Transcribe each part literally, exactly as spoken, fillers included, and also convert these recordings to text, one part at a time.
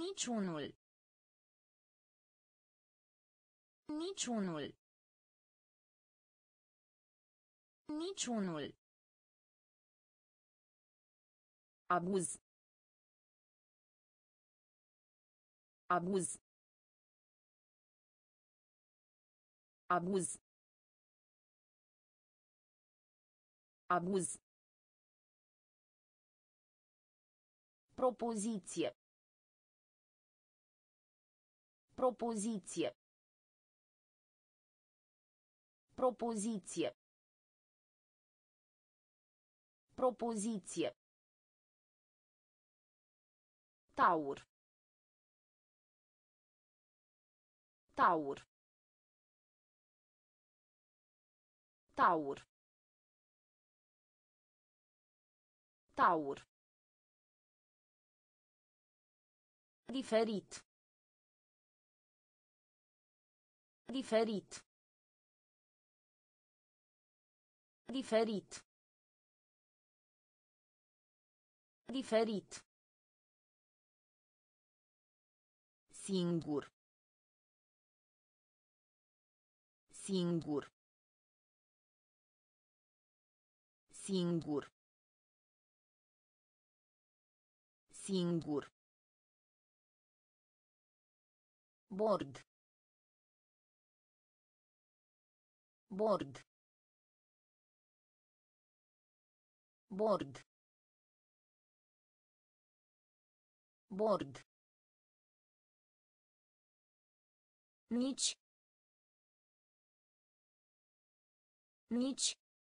Niciunul. Niciunul. Niciunul. Abuz. Abuz. Abuz. Abuz. Propoziție. Propoziție. Propoziție. Propoziție. Taur. Taur. Taur. Taur. Diferit. Diferit. Diferit. Diferit. Singur. Singur. Singur. Singur. Bord. Bord. Bord. Bord. Nici. Nici.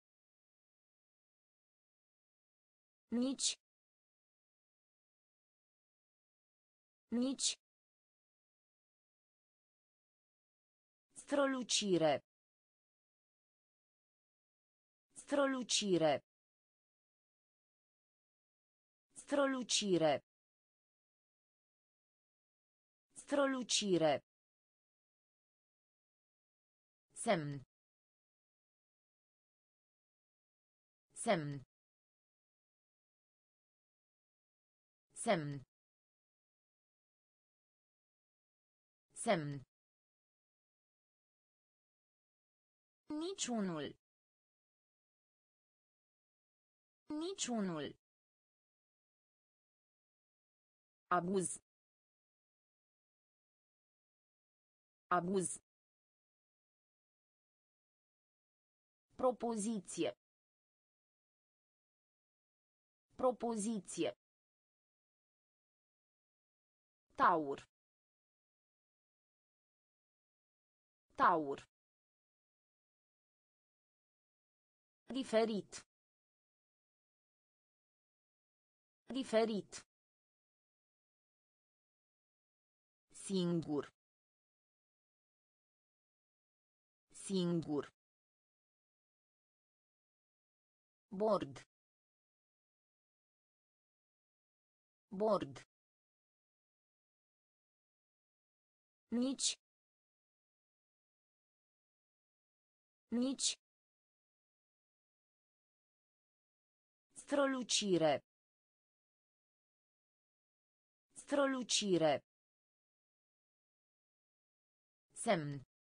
Nici. Nici. Strălucire. Strălucire. Strălucire. Strălucire. Semn. Semn. Semn. Semn. Niciunul. Niciunul. Abuz. Abuz. Propoziție. Propoziție. Taur. Taur. Diferit. Diferit. Singur. Singur. Bord. Bord. Nici. Nici. Strălucire. Strălucire. Semn.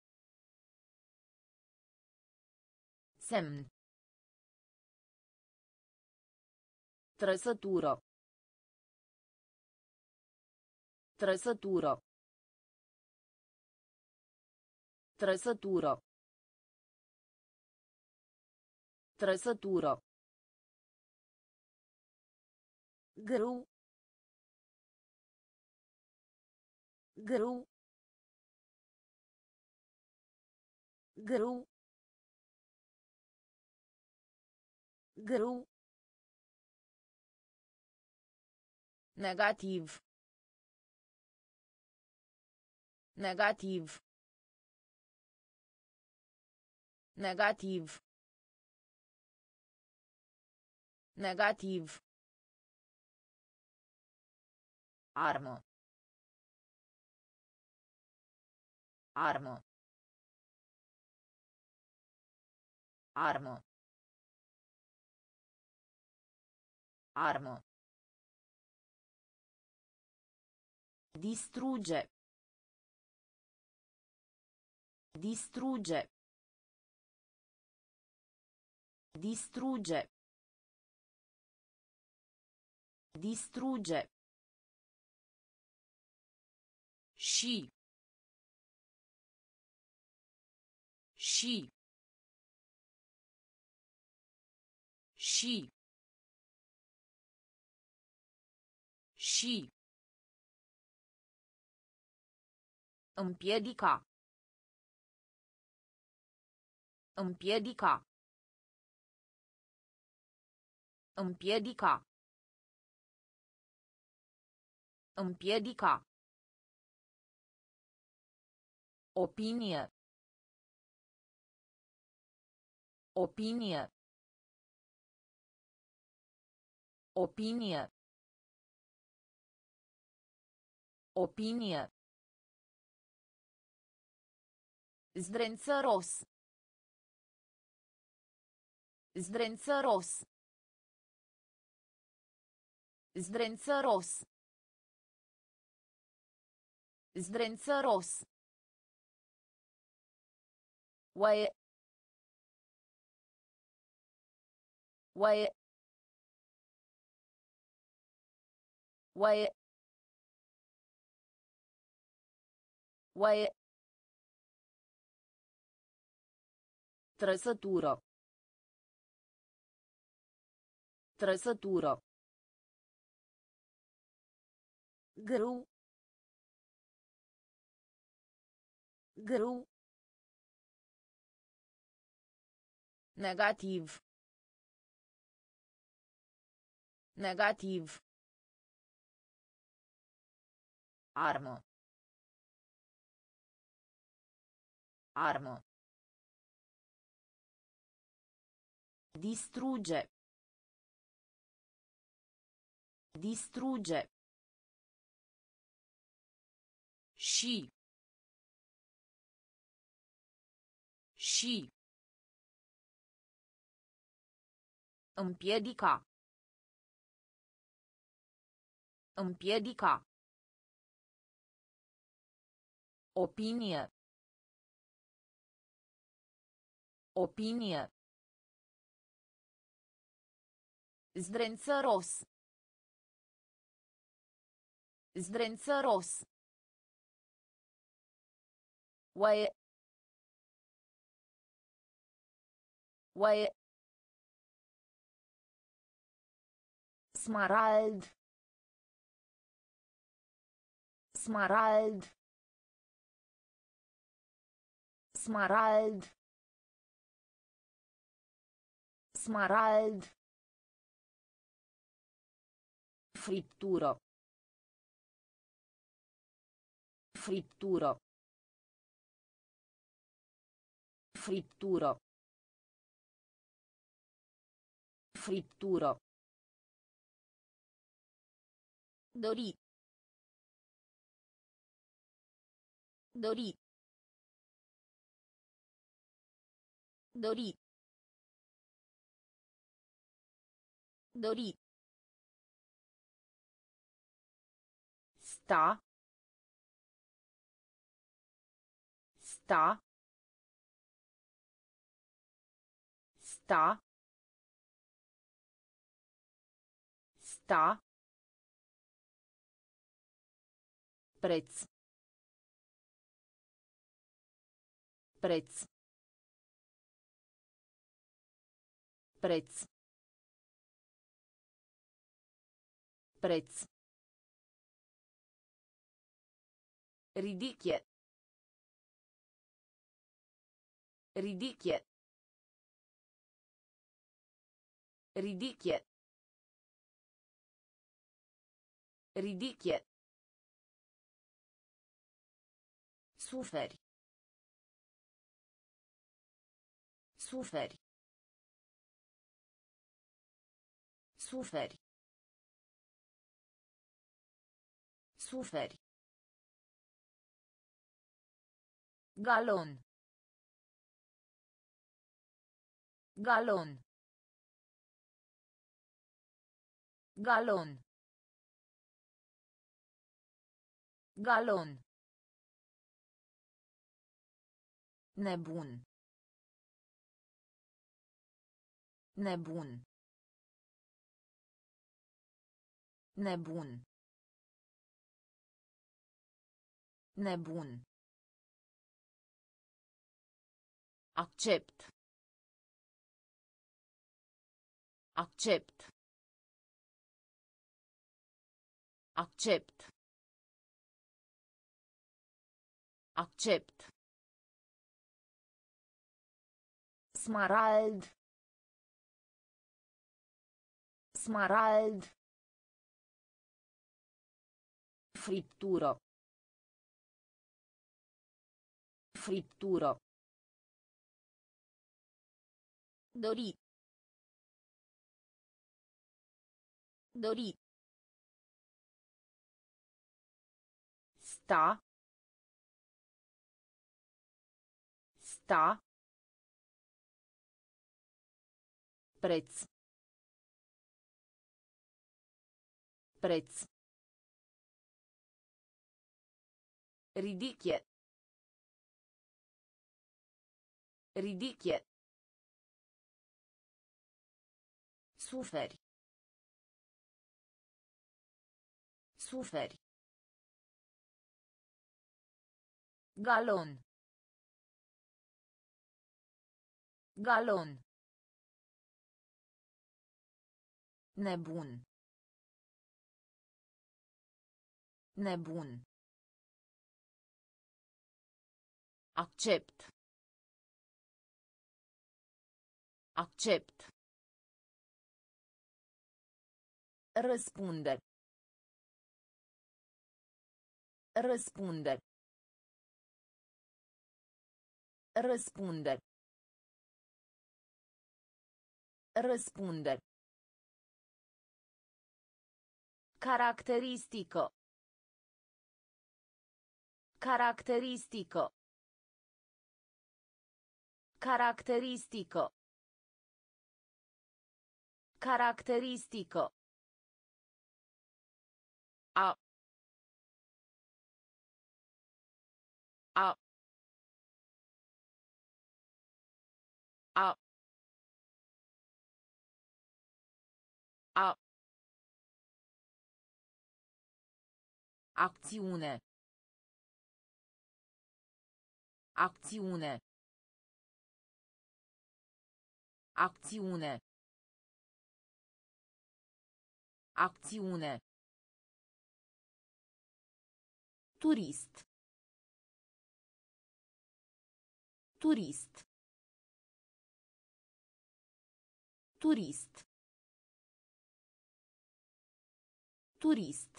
Semn. Trăsătură. Trăsătură. Trăsătură. Trăsătură. Grâu. Grâu. Grâu. Grâu. Negativ. Negativ. Negativ. Negativ. Armă. Armă. Armă. Armă. Distrugge. Distrugge. Distrugge. Distrugge. Și. Și. Și. Și. Împiedica. Împiedica. Împiedica. Împiedica. Opinie. Opinie. Opinie. Opinie. Zdrențăros. Zdrențăros. Zdrențăros. Zdrențăros. Oaie. Oaie. Oaie. Oaie. Trăsătură. Trăsătură. Grâu. Grâu. Negativ. Negativ. Armă. Armă. Distrugge. Distrugge. Și. Și. Împiedica. Împiedica. Opinie. Opinie. Zdrențăros. Zdrențăros. Oaie. Oaie. Smarald. Smarald. Smarald. Smarald. Friptură. Friptură. Friptură. Friptură. Dori. Dori. Dori. Dori. Sta. Sta. Sta. Sta. Preț. Preț. Preț. Preț. Ridichie. Ridichie. Ridichie. Ridichie. Suferi. Suferi. Suferi. Suferi. Galon. Galon. Galon. Galon. Nebun. Nebun. Nebun. Nebun. Accept. Accept. Accept. Accept. Smarald. Smarald. Friptură. Friptură. Dori. Dori. Sta. Sta. Preț. Preț. Ridichie. Ridichie. Suferi. Suferi. Galon. Galon. Nebun. Nebun. Accept. Accept. Răspunde. Răspunde. Răspunde. Răspunde. Caracteristică. Caracteristică. Caracteristică. Caracteristică. A. A. A. A. Acțiune. Acțiune. Acțiune. Acțiune. Turist. Turist. Turist. Turist.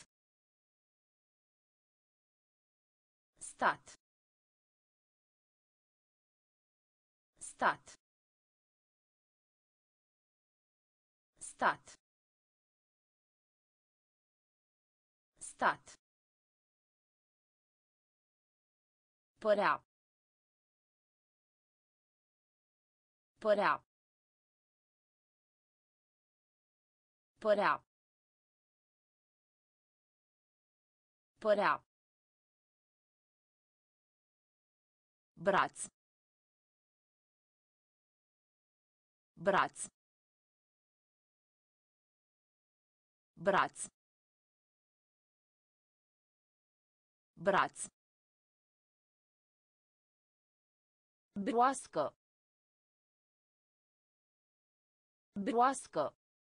Stat. Stat. Stat. Stat. Părea. Părea. Părea. Părea. Braț. Braț. Braț. Braț. Broască. Broască.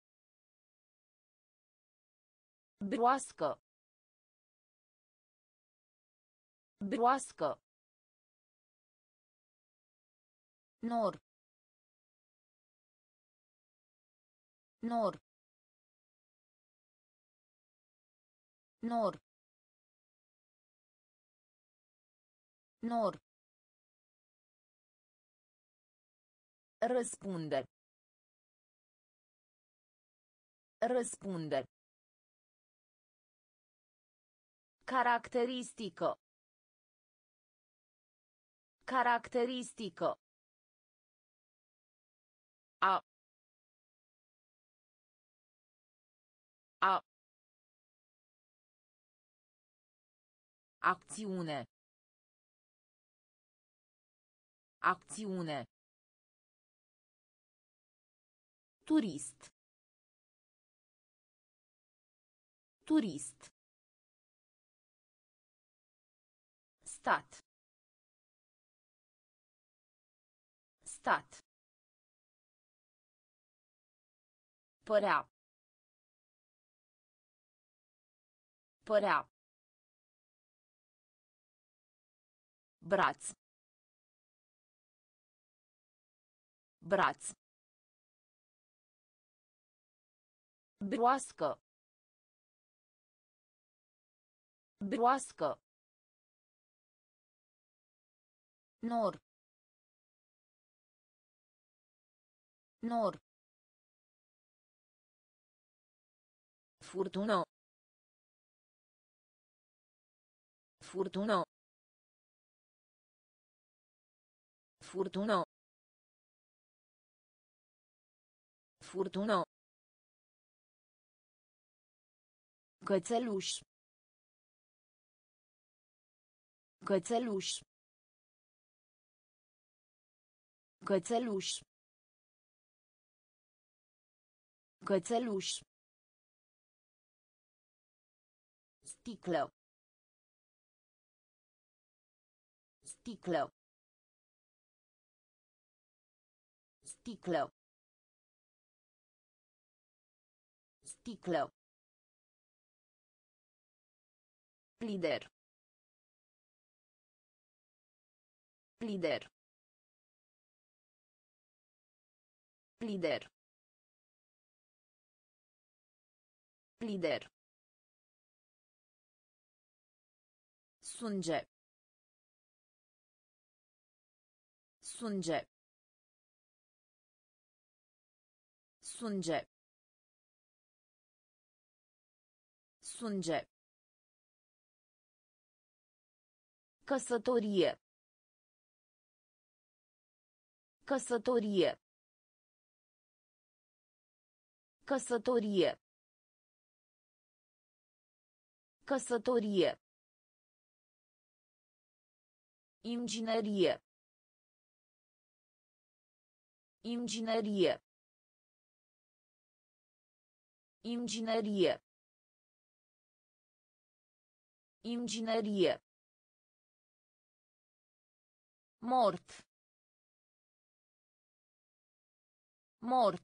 Broască. Broască. Nor. Nor. Nor. Nor. Răspunde. Răspunde. Caracteristică. Caracteristică. A. A. Acțiune. Acțiune. Turist. Turist. Stat. Stat. Părea. Părea. Braț. Braț. Broască. Broască. Nor. Nor. Furtună. Furtună. Furtună. Furtună. Cățeluș. Cățeluș. Cățeluș. Cățeluș. Sticlă. Sticlă. Sticlă. Sticlă. Lider. Lider. Lider. Lider. Sânge. Sânge. Sânge. Sânge. Căsătorie. Căsătorie. Căsătorie. Căsătorie. Inginerie. Inginerie. Inginerie. Inginerie. Mort. Mort.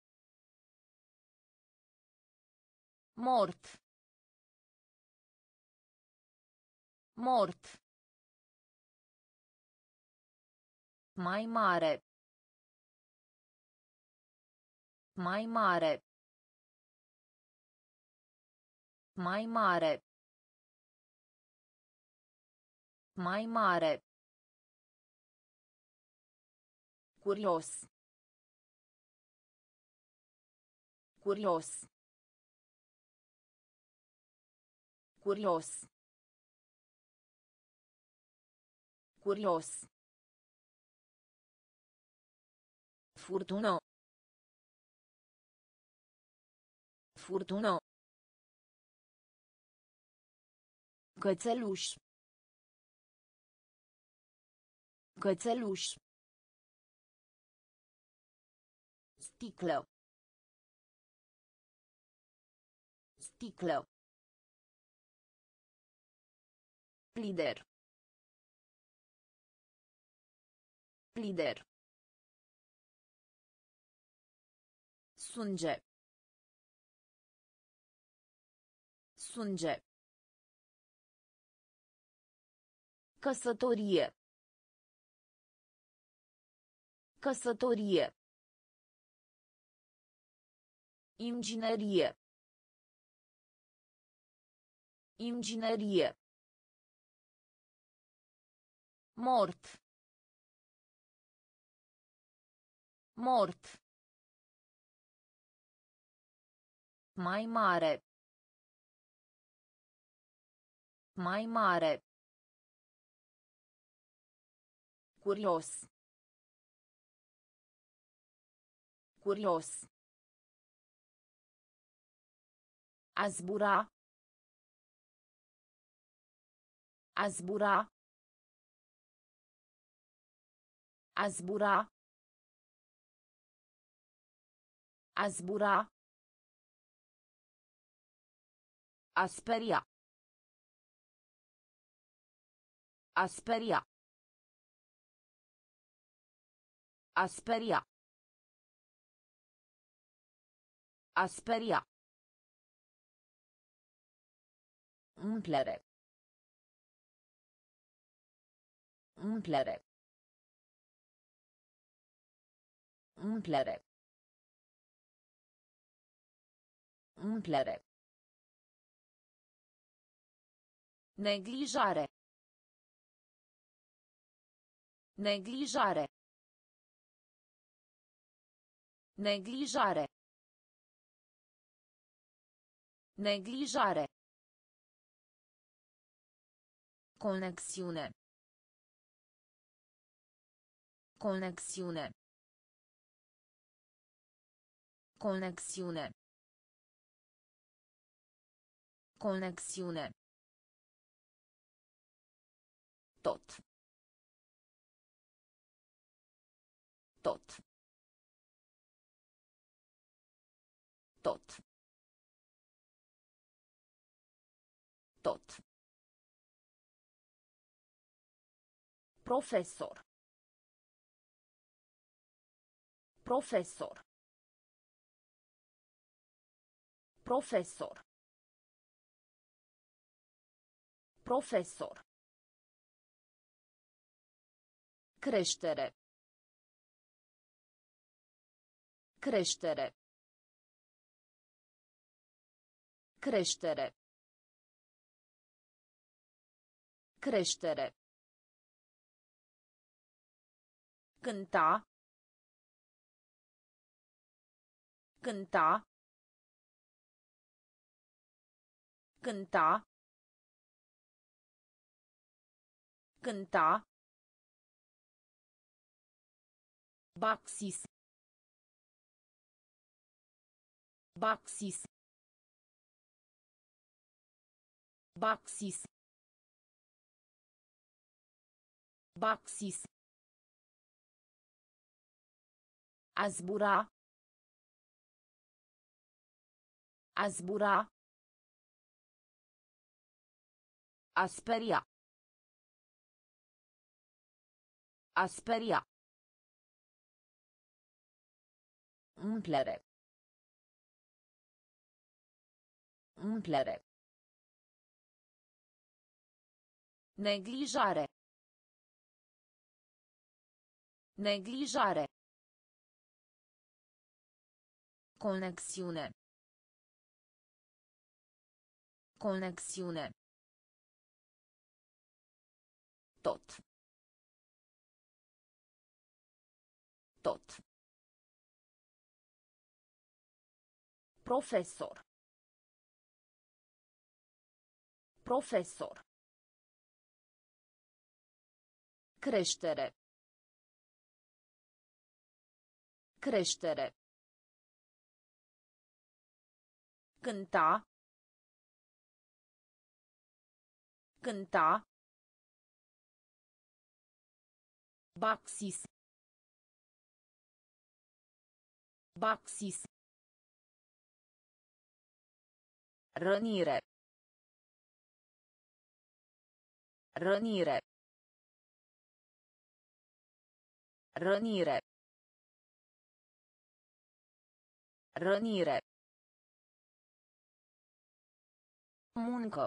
Mort. Mort. Mai mare. Mai mare. Mai mare. Mai mare. Curios. Curios. Curios. Curios. Furtună. Furtună. Cățeluș. Cățeluș. Sticlă. Sticlă. Lider. Lider. Sânge. Sânge. Căsătorie. Căsătorie. Inginerie. Inginerie. Mort. Mort. Mai mare. Mai mare. Curios. Curios. A zbura. A zbura. A zbura. A zbura. A speria. A speria. A speria. A speria. Umplere. Umplere. Umplere. Umplere. Neglijare. Neglijare. Neglijare. Neglijare. Conexiune. Conexiune. Conexiune. Conexiune. Tot. Tot. Tot. Tot. Profesor. Profesor. Profesor. Profesor. Creștere. Creștere. Creștere. Creștere. Cânta. Cânta. Cânta. Cânta. Baxis. Baxis. Baxis. Baxis. A zbura. A zbura. A speria. A speria. Umplere. Umplere. Neglijare. Neglijare. Conexiune. Conexiune. Tot. Tot. Profesor. Profesor. Creștere. Creștere. Cânta. Cânta. Baxis. Baxis. Rănire. Rănire. Rănire. Rănire. Muncă.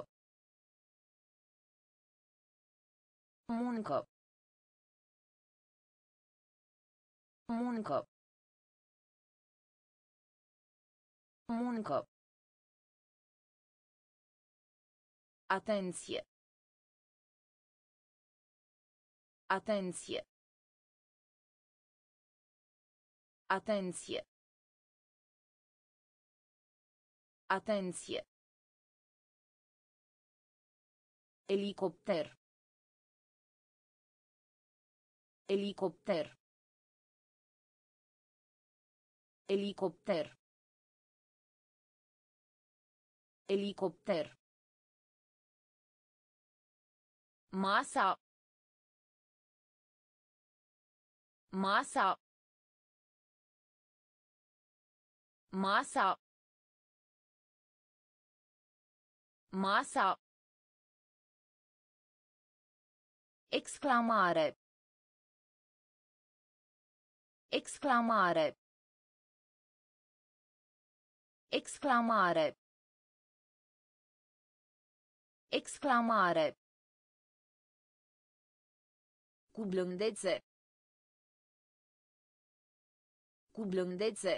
Muncă. Muncă. Muncă. Atenție. Atenție. Atenție. Atenție. Elicopter. Elicopter. Elicopter. Elicopter. Masa. Masa. Masa. Masa. Exclamare. Exclamare. Exclamare. Exclamare. Cu blândețe. Cu blândețe.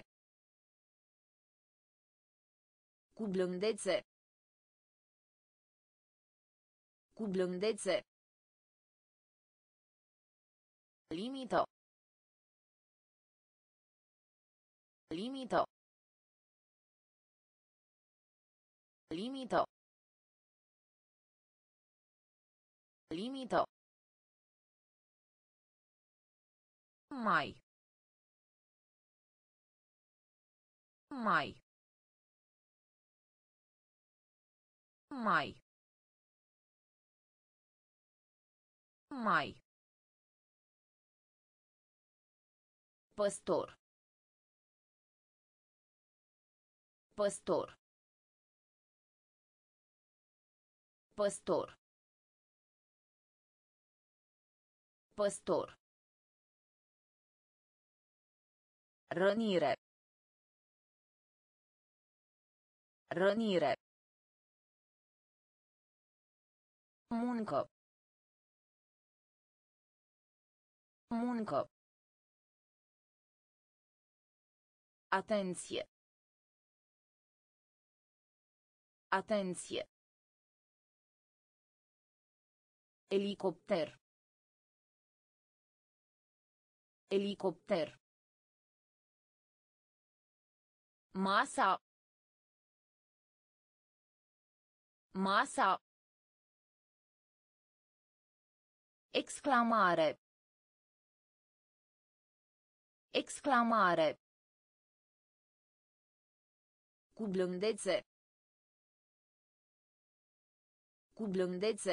Cu blândețe. Cu blândețe. Limită. Limită. Limită. Limită. Mai. Mai. Mai. Mai. Păstor. Păstor. Păstor. Păstor. Rănire. Rănire. Muncă. Muncă. Atenție. Atenție. Elicopter. Elicopter. Masa. Masa. Exclamare. Exclamare. Cu blândețe. Cu blândețe.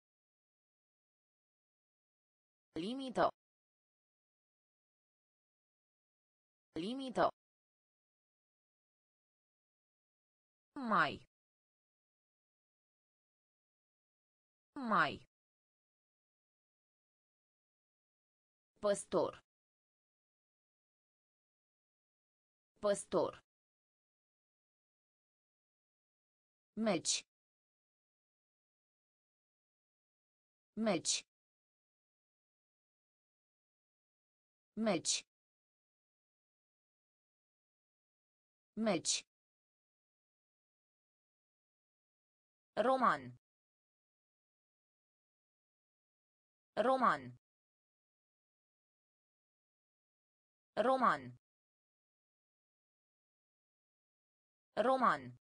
Limită. Limită. Mai. Mai. Păstor. Păstor. Meci. Meci. Meci. Meci. Roman. Roman. Roman. Roman.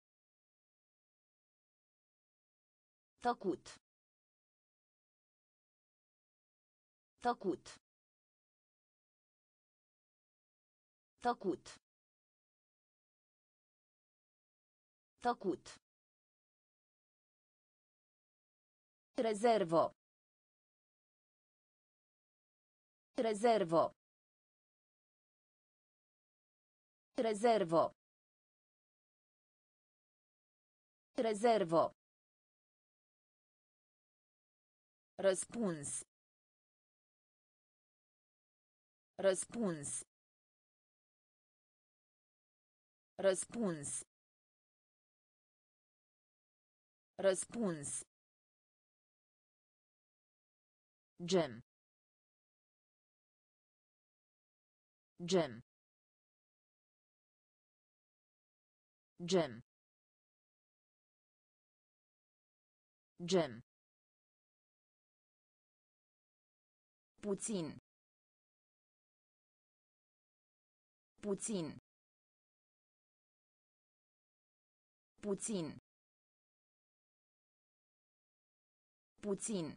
Tăcut. Tăcut. Tăcut. Tăcut. Rezervă. Rezervă. Rezervă. Rezervă. Răspuns. Răspuns. Răspuns. Răspuns. Gem. Gem. Gem. Gem. Puțin. Puțin. Puțin. Puțin.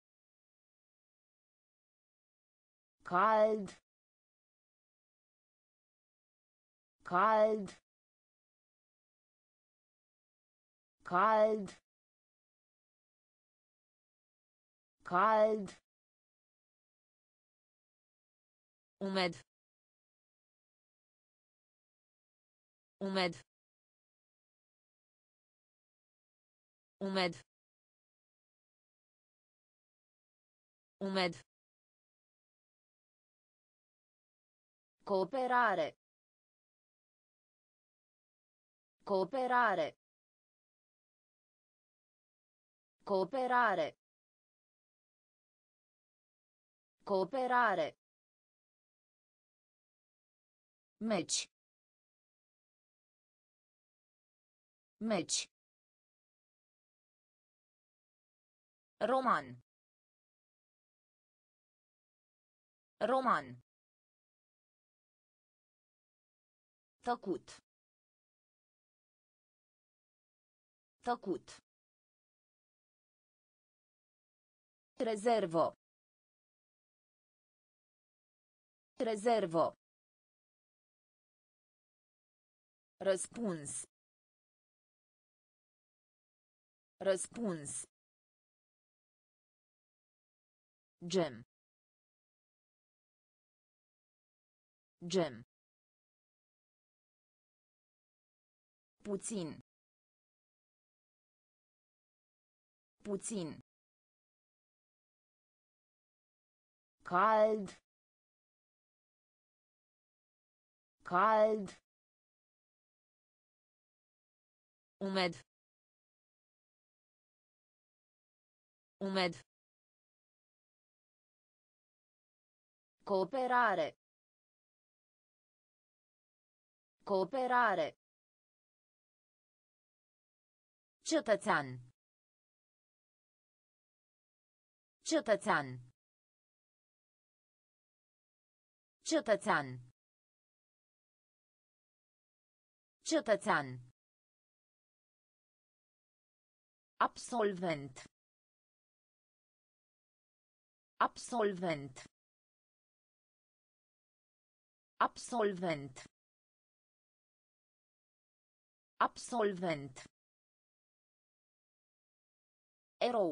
Cald. Cald. Cald. Cald. Umed. Umed. Umed. Umed. Cooperare. Cooperare. Cooperare. Cooperare. Meci. Meci. Roman. Roman. Tăcut. Tăcut. Rezervă. Rezervă. Răspuns. Răspuns. Gem. Gem. Puțin. Puțin. Cald. Cald. Umed. Umed. Cooperare. Cooperare. Cetățean. Cetățean. Cetățean. Cetățean. Absolvent. Absolvent. Absolvent. Absolvent. Erou.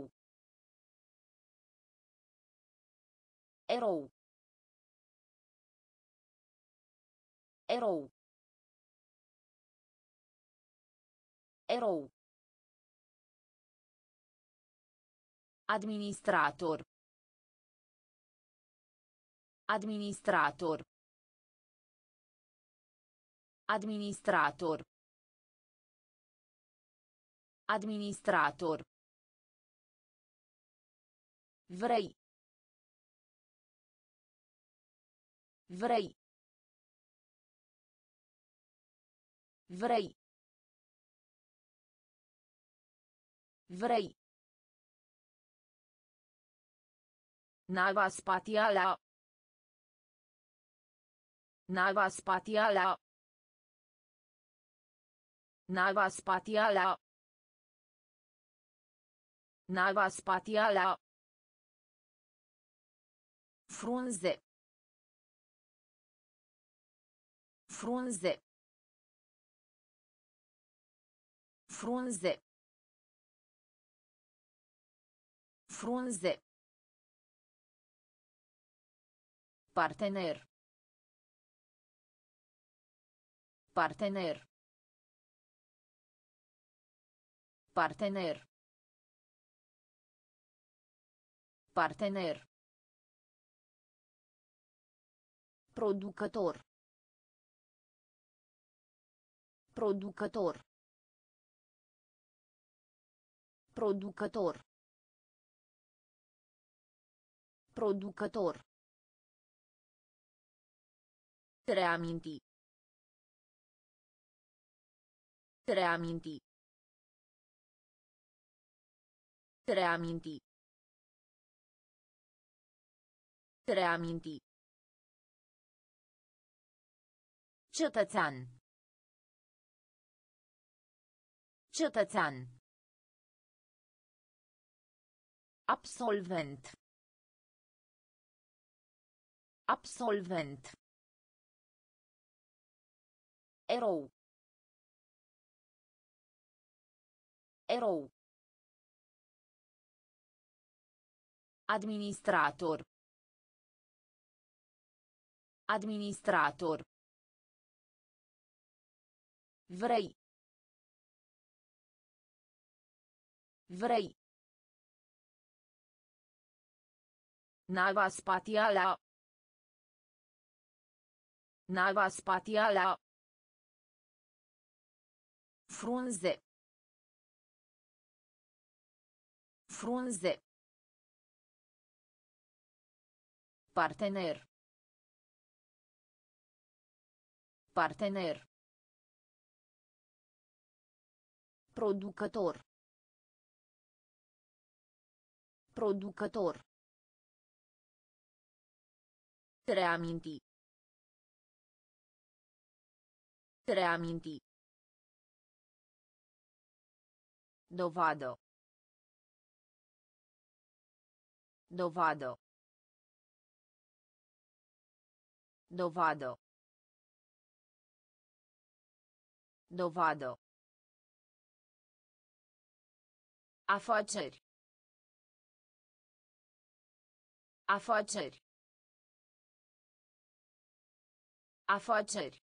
Erou. Erou. Erou. Administrator. Administrator. Administrator. Administrator. Vrei. Vrei. Vrei. Vrei. Nava spațială. Nava spațială. Nava spațială. Nava spațială. Frunze. Frunze. Frunze. Frunze. Partener. Partener. Partener. Partener. Producător. Producător. Producător. Producător. Reaminti. Reaminti. Reaminti. Reaminti. Cetățean. Cetățean. Absolvent. Absolvent. Erou. Erou. Administrator. Administrator. Vrei. Vrei. Nava spațială. Nava spațială. Frunze. Frunze. Partener. Partener. Producător. Producător. Reaminti. Reaminti. Dovadă. Dovadă. Dovadă. Dovadă. Afaceri. Afaceri. Afaceri.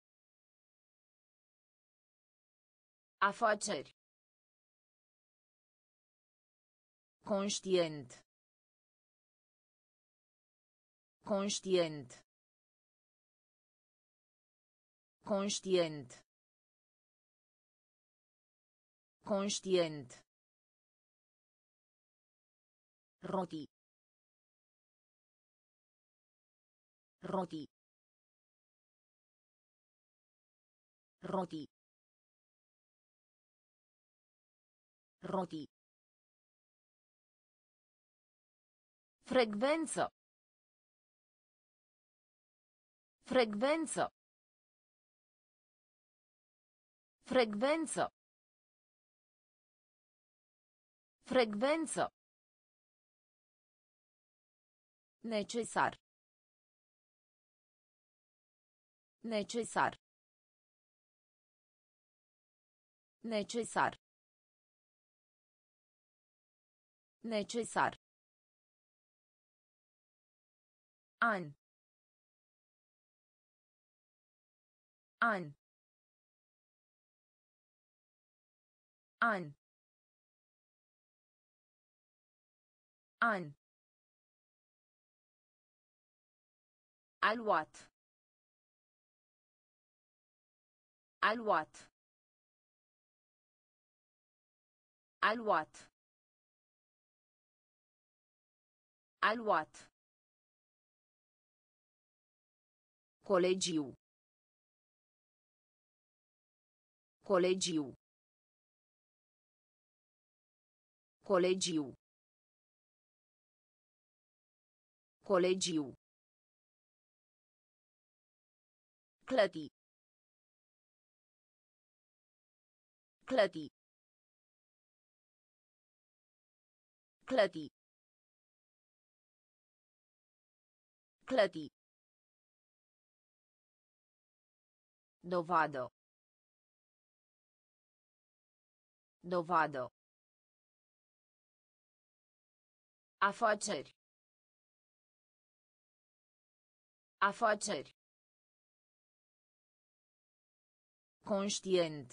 Afaceri. Conștient. Conștient. Conștient. Conștient. Roti. Roti. Roti. Roti. Frecvență. Frecvență. Frecvență. Frecvență. Necesar. Necesar. Necesar. Necesar. An. An. An. An. Aluat. Aluat. Aluat. Aluat. Colegiu. Colegiu. Colegiu. Colegiu. Clăti. Clăti. Clăti. Clăti. Dovadă. Dovadă. Afaceri. Afaceri. Conștient.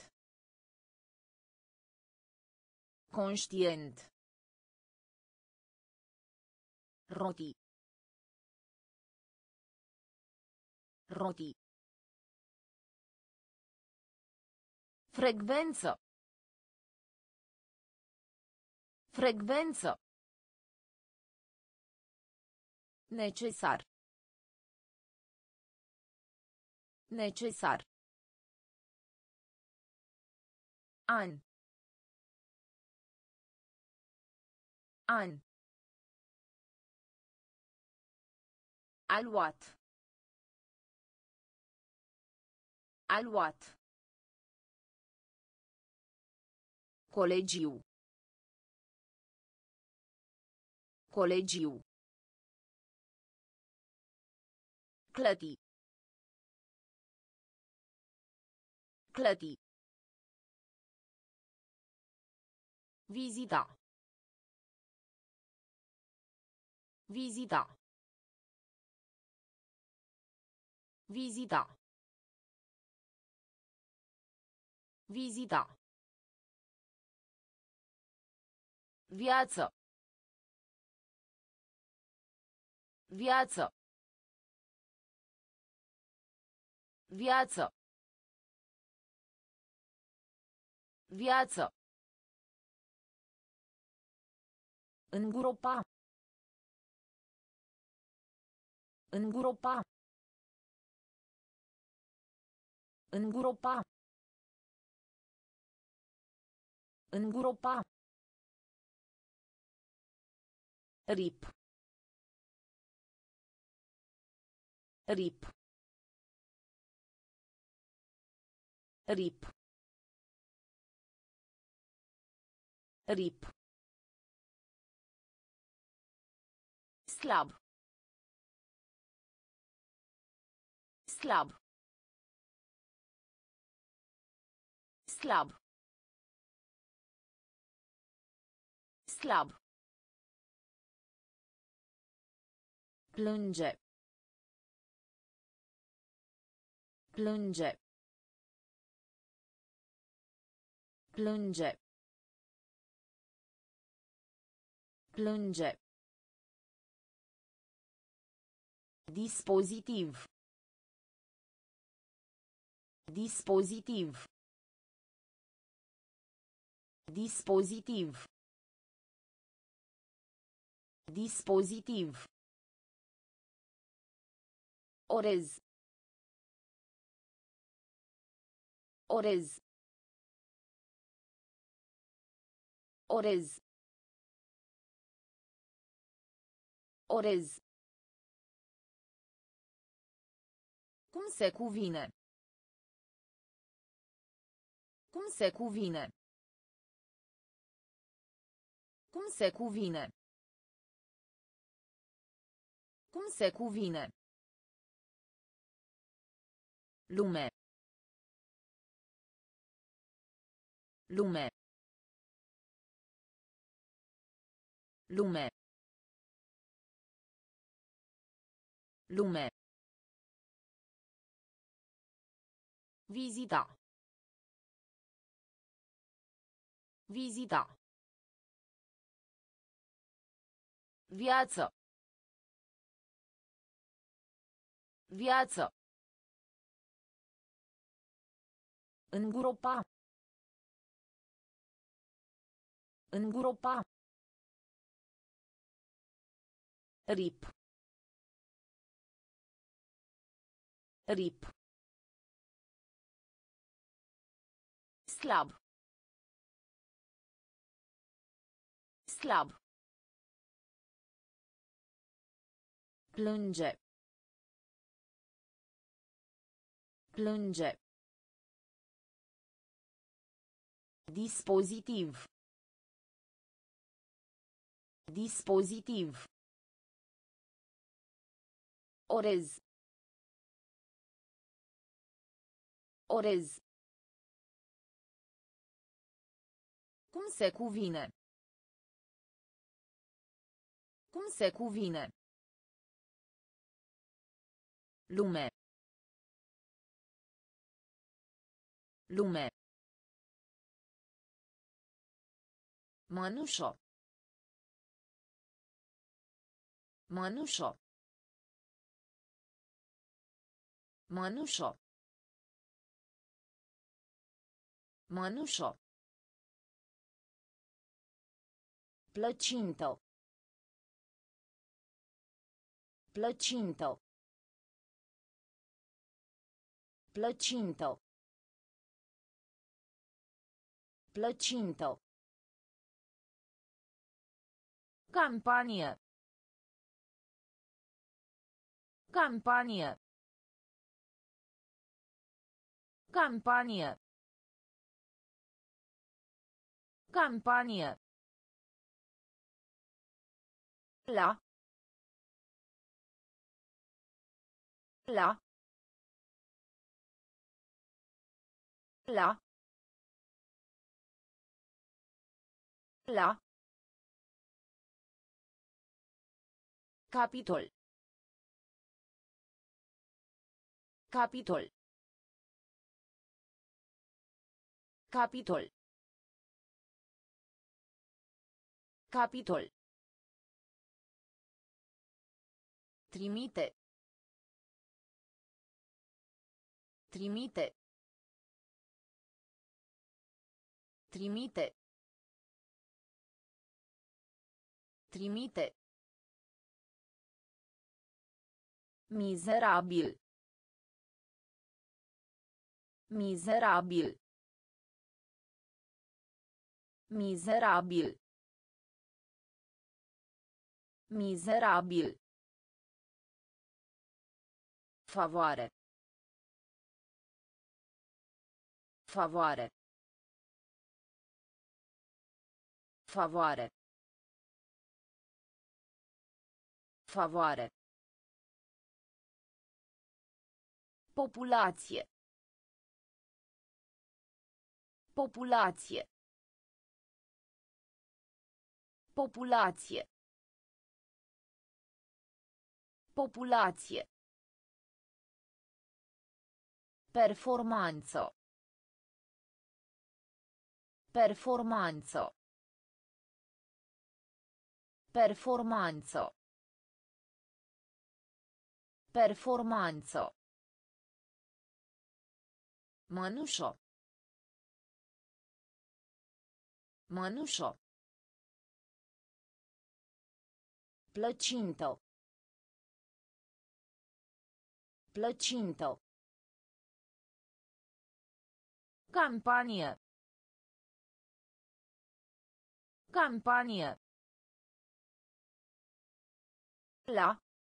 Conștient. Roti. Roti. Frecvență. Frecvență. Necesar. Necesar. An. An. Aluat. Aluat. Colegiu. Colegiu. Clăti. Clăti. Vizita. Vizita. Vizita. Vizita. Viață. Viață. Viață. Viață. Îngropa. Îngropa. Îngropa. Îngropa. Rip. Rip. Rip. Rip. Slab. Slab. Slab. Slab. Plânge. Plânge. Plânge. Plânge. Dispozitiv. Dispozitiv. Dispozitiv. Dispozitiv. Orez. Orez. Orez. Orez. Cum se cuvine? Cum se cuvine? Cum se cuvine? Cum se cuvine? Lume. Lume. Lume. Lume. Vizita. Vizita. Viață. Viață. Îngropa. Îngropa. Rip. Rip. Slab. Slab. Plânge. Plânge. Dispozitiv. Dispozitiv. Orez. Orez. Cum se cuvine? Cum se cuvine? Lume. Lume. Mănușă. Mănușă. Mănușă. Mănușă. Plăcintă. Plăcintă. Plăcintă. Plăcintă. Campanie. Campanie. Campanie. Campanie. La. La. La. La. Capitol. Capitol. Capitol. Capitol. Trimite. Trimite. Trimite. Trimite. Mizerabil. Mizerabil. Mizerabil. Mizerabil. Favoare. Favoare. Favoare. Favoare. Populație. Populație. Populație. Populație. Performanță. Performanță. Performanță. Performanță. Mănușă. Mănușă. Plăcintă. Plăcintă. Campanie. Campanie. La.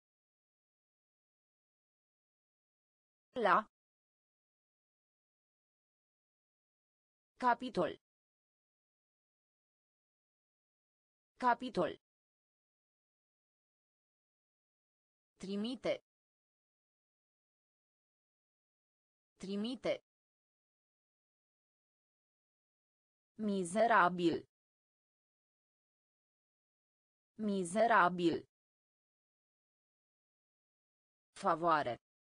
La. Capitol. Capitol. Trimite. Trimite. Mizerabil. Mizerabil. Favoare.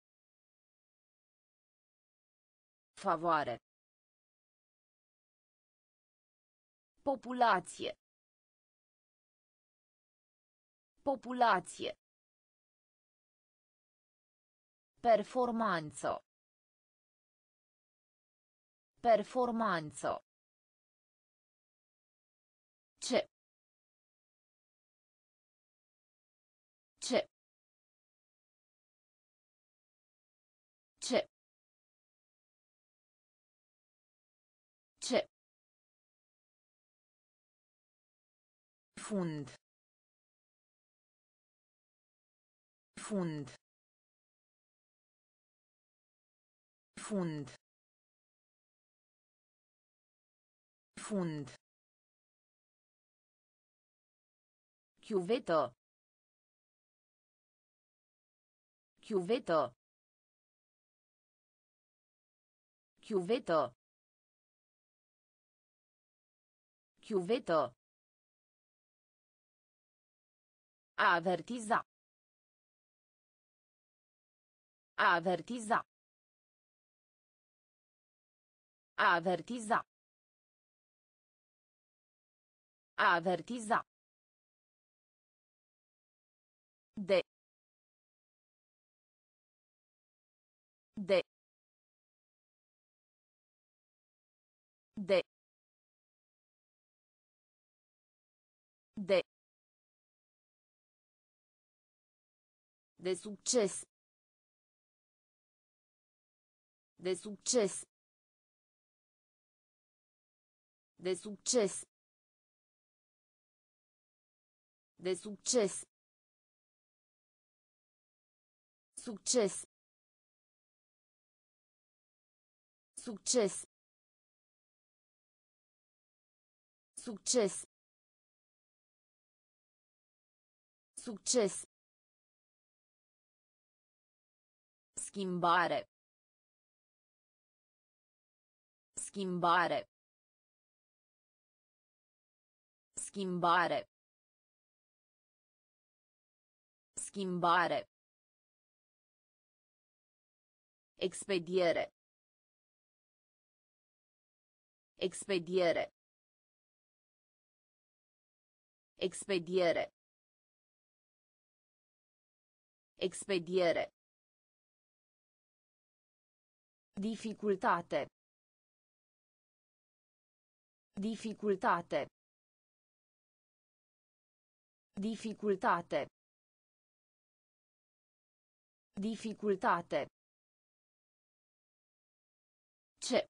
Favoare. Populație. Populație. Performanță. Performanță. Ce. Ce. Ce. Ce. Fund. Fund. Fund. Fund. Chiuvetă. Chiuvetă. Chiuvetă. Chiuvetă. A avertiza. A avertiza. A avertiza. A avertiza. De. De. De. De. De succes. De succes. De succes. De succes. Succes. Succes. Succes. Succes. Schimbare. Schimbare. Schimbare. Schimbare. Expediere. Expediere. Expediere. Expediere. Dificultate. Dificultate. Dificultate. Dificultate. Ce.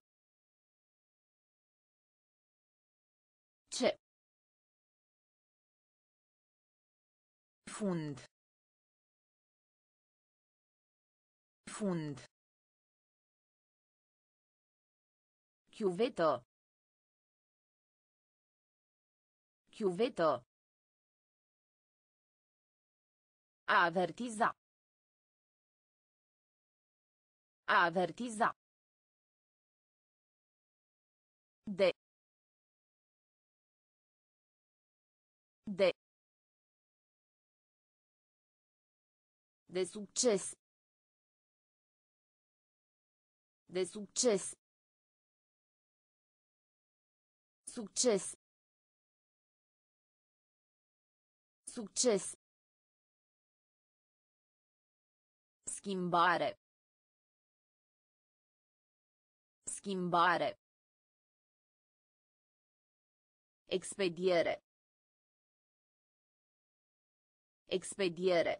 Ce. Fund. Fund. Chiuvetă. Chiuvetă. A avertiza. A avertiza. De. De. De succes. De succes. Succes. Succes. Schimbare. Schimbare. Expediere. Expediere.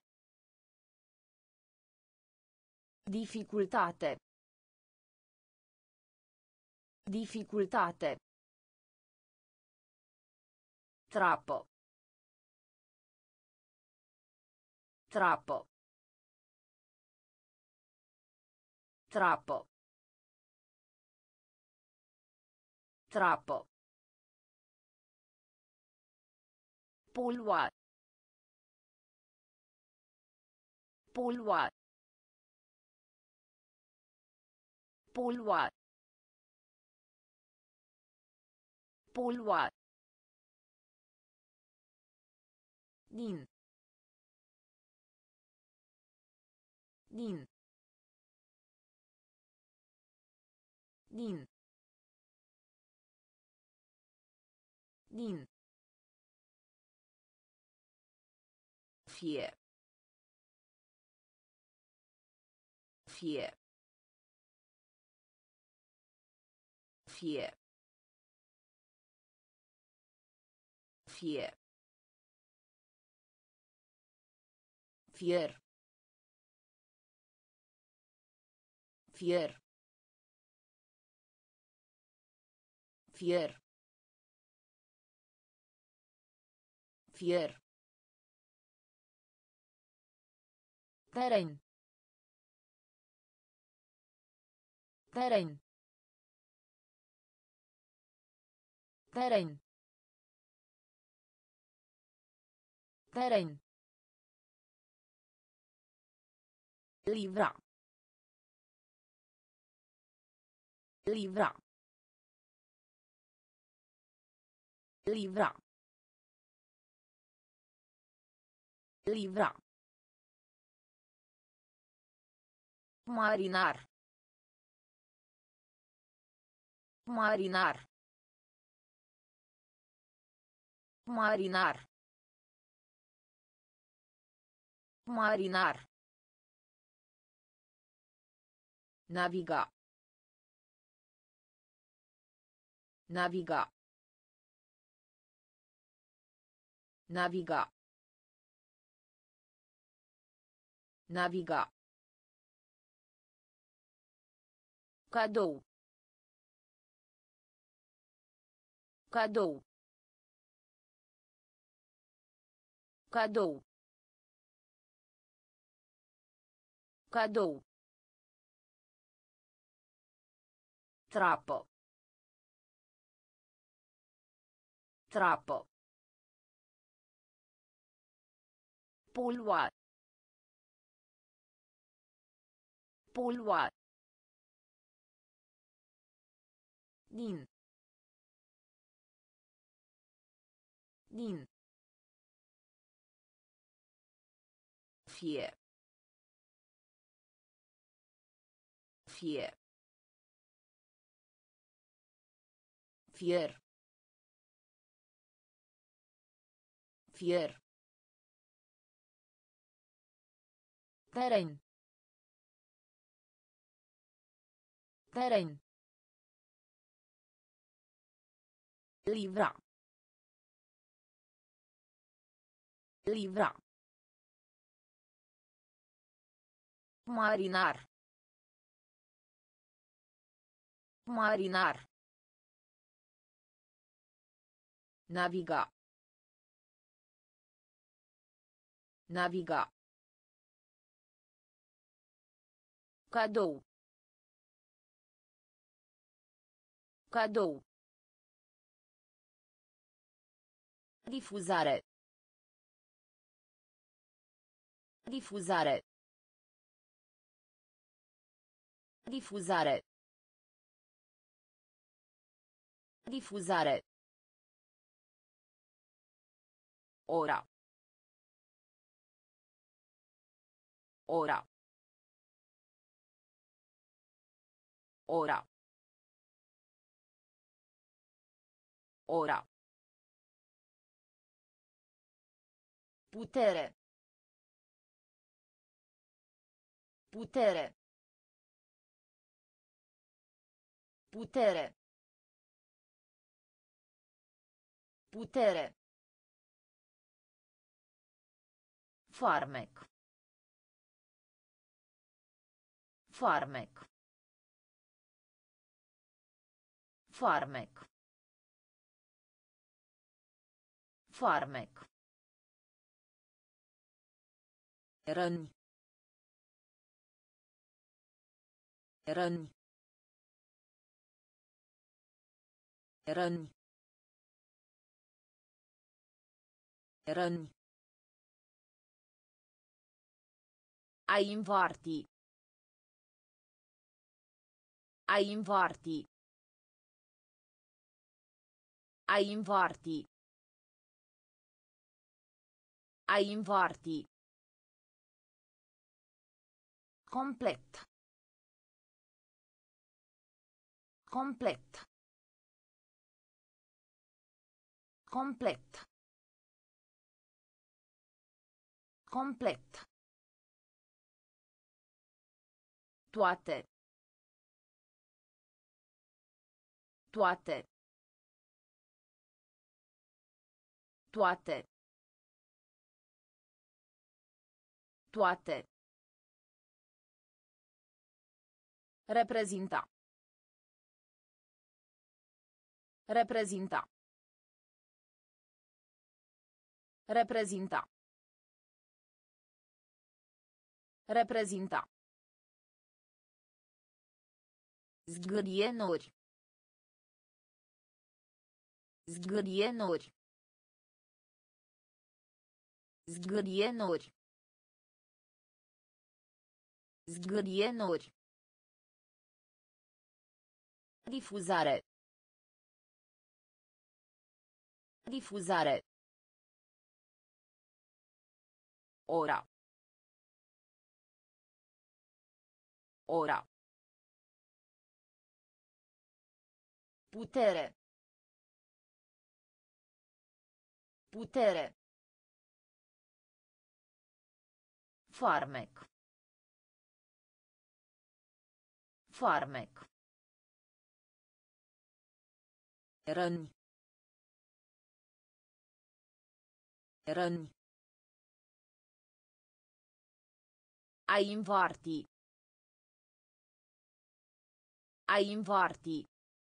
Dificultate. Dificultate. Trappo. Trappo. Trappo. Trappo. Polua. Polua. Polua. Polua. Din. Din. Din. Din. Fie. Fie. Fie. Fie. Fier. Fier. Fier. Fier. Teren. Teren. Teren. Teren. Livra. Livra. Livra. Livra. Marinar. Marinar. Marinar. Marinar. Naviga. Naviga. Naviga. Naviga. Cadou. Cadou. Cadou. Cadou. Trappo. Trappo. Polua. Polua. Din. Din. Fie. Fie. Fier. Fier. Teren. Teren. Livra. Livra. Marinar. Marinar. Naviga. Naviga. Cadou. Cadou. Difuzare. Difuzare. Difuzare. Difuzare. Ora. Ora. Ora. Ora. Putere. Putere. Putere. Putere. Farmec. Farmec. Farmec. Farmec. Răni. Răni. Răni. Răni. A invarti. A invarti. A invarti. A invarti. Complet. Complet. Complet. Complet. Toate. Toate. Toate. Toate. Reprezinta. Reprezinta. Reprezinta. Reprezinta. Zgârienuri. Zgârienuri. Zgârienuri. Zgârienuri. Difuzare. Difuzare. Ora. Ora. Putere. Putere. Farmec. Farmec. Răni. Răni. A invarti. A invarti.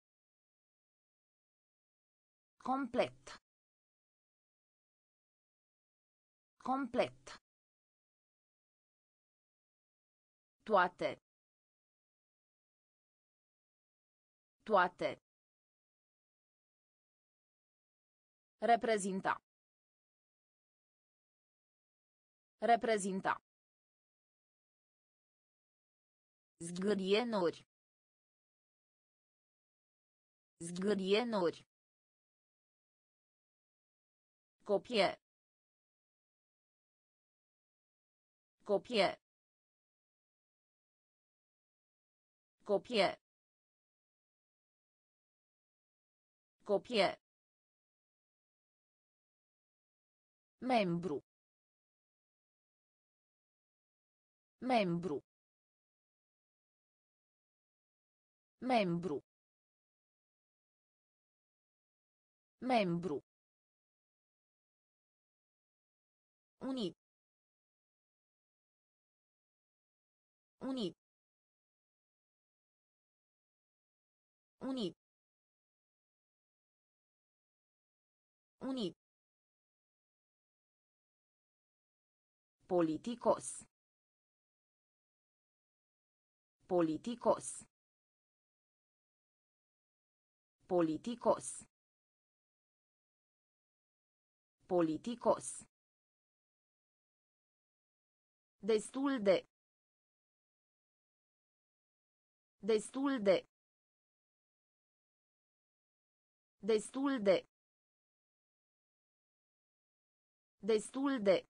Complet. Complet. Toate. Toate. Reprezinta. Reprezinta. Zgârienuri. Zgârienuri. Copie. Copie. Copie. Copie. Membru. Membru. Membru. Membru. Unit. Unit. Unit. Unit. Politicos. Politicos. Politicos. Politicos. Destul de. Destul de. Destul de. Destul de.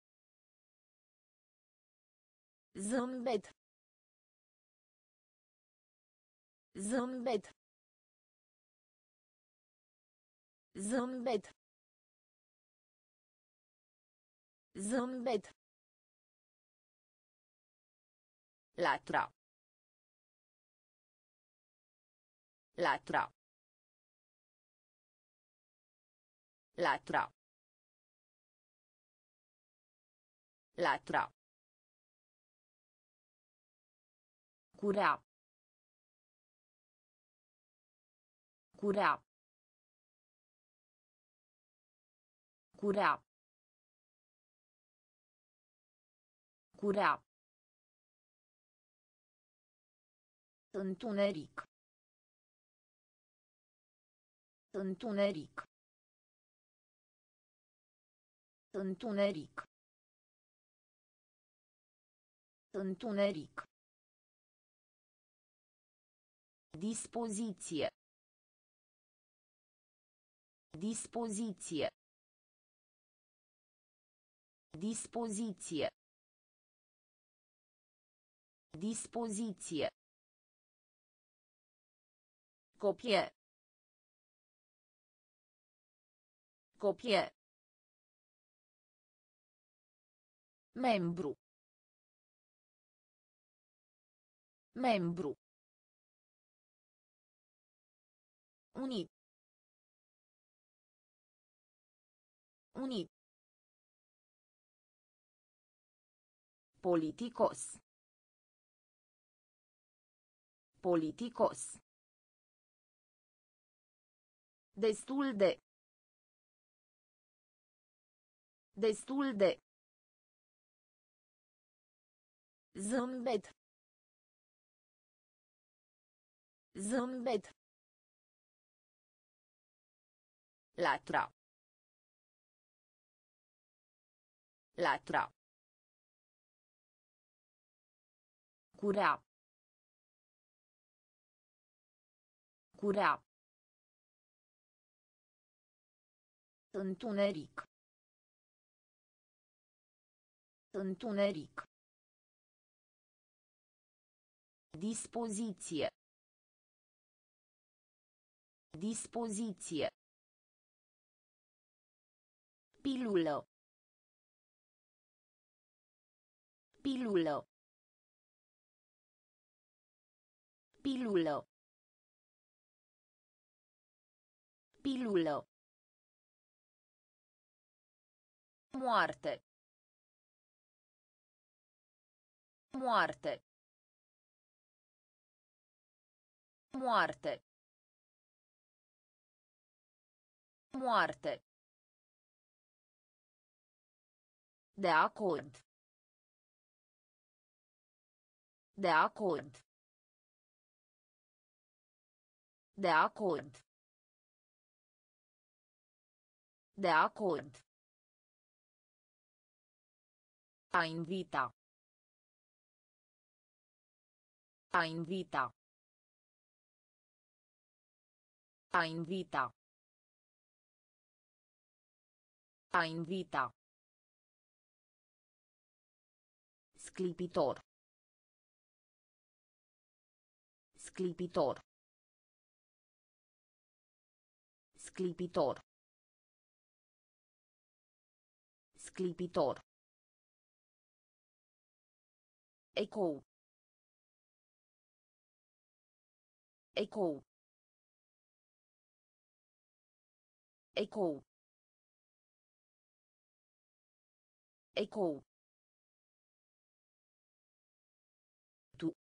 Zâmbet. Zâmbet. Zâmbet. Zâmbet. Latra. Latra. Latra. Latra. Curea. Curea. Curea. Curea. Întuneric. Întuneric. Întuneric. Întuneric. Dispoziție. Dispoziție. Dispoziție. Dispoziție. Copie. Copie. Membru. Membru. Unit. Unit. Politicos. Politicos. Destul de. Destul de. Zâmbet. Zâmbet. Latra. Latra. Curea. Curea. Întuneric. Întuneric. Dispoziție. Dispoziție. Pilulă. Pilulă. Pilulă. Pilulă. Moarte. Moarte. Moarte. Moarte. De acord. De acord. De acord. De acord. A invita. A invita. A invita. A invita. Sclipitor. Sclipitor. Sclipitor. Sclipitor. Ecou. Ecou. Ecou. Ecou. Tu.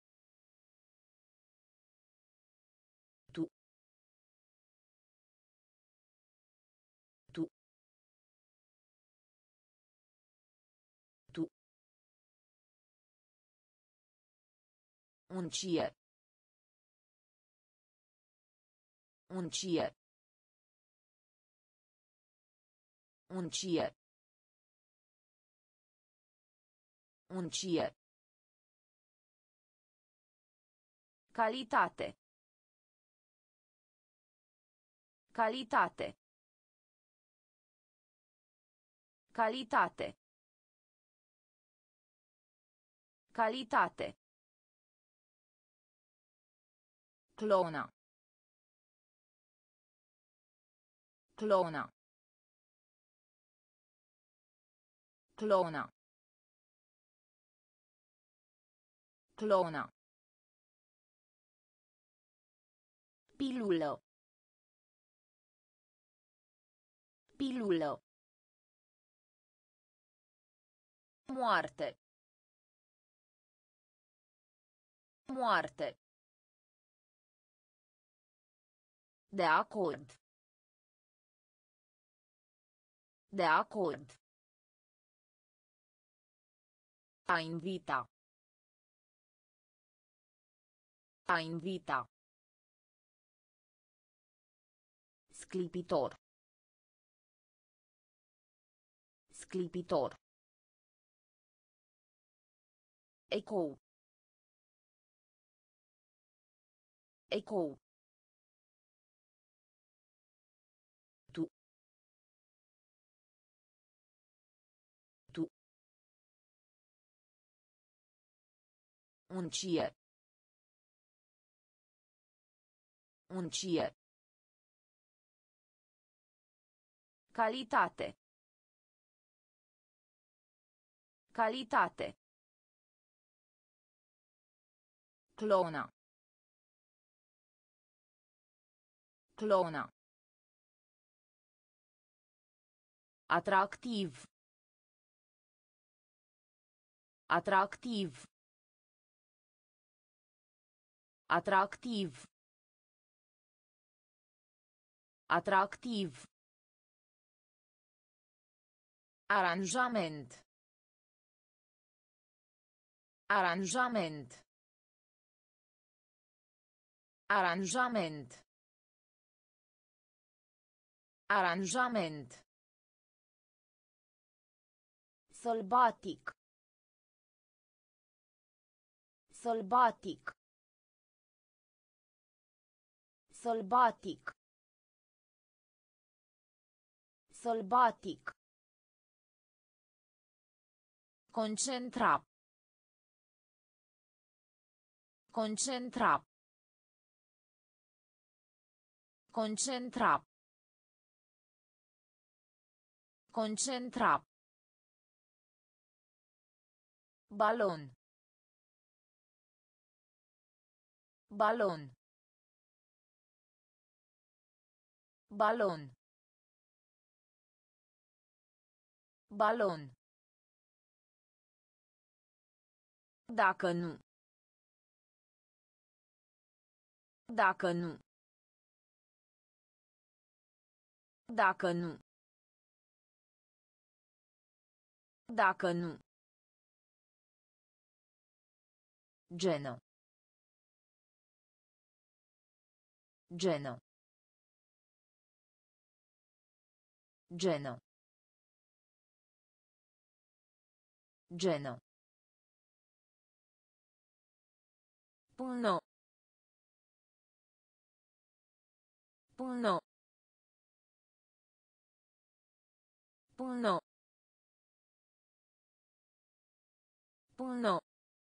Tu. Tu. Tu. Uncie. Uncie. Uncie. Uncie. Calitate. Calitate. Calitate. Calitate. Clona. Clona. Clona. Clona. Pilulă. Pilulă. Moarte. Moarte. De acord. De acord. A invita. A invita. Sclipitor. Sclipitor. Ecou. Ecou. Tu. Tu. Uncie. Uncie. Calitate. Calitate. Clona. Clona. Atractiv. Atractiv. Atractiv. Atractiv. Aranjament. Aranjament. Aranjament. Aranjament. Sălbatic. Sălbatic. Sălbatic. Sălbatic. Concentra. Concentra. Concentra. Concentra. Balon. Balon. Balon. Balon. Dacă nu. Dacă nu. Dacă nu. Dacă nu. Genă. Genă. Genă. Genă. Până. Până. Până. Pulno.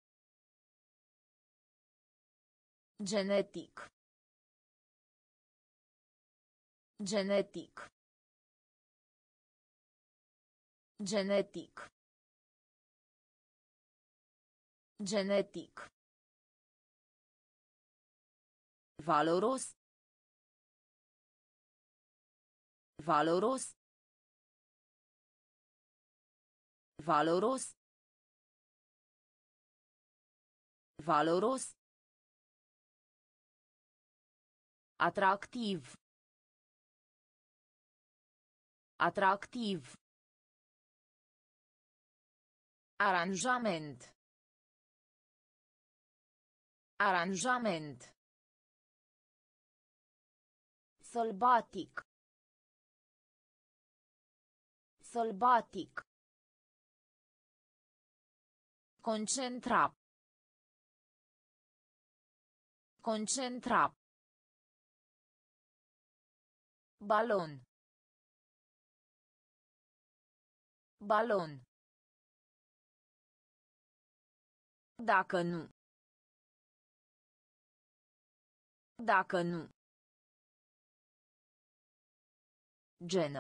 Genetic. Genetic. Genetic. Genetic. Valoros. Valoros. Valoros. Valoros. Atractiv. Atractiv. Aranjament. Aranjament. Sălbatic. Sălbatic. Concentra. Concentra. Balon. Balon. Dacă nu. Dacă nu. Geno.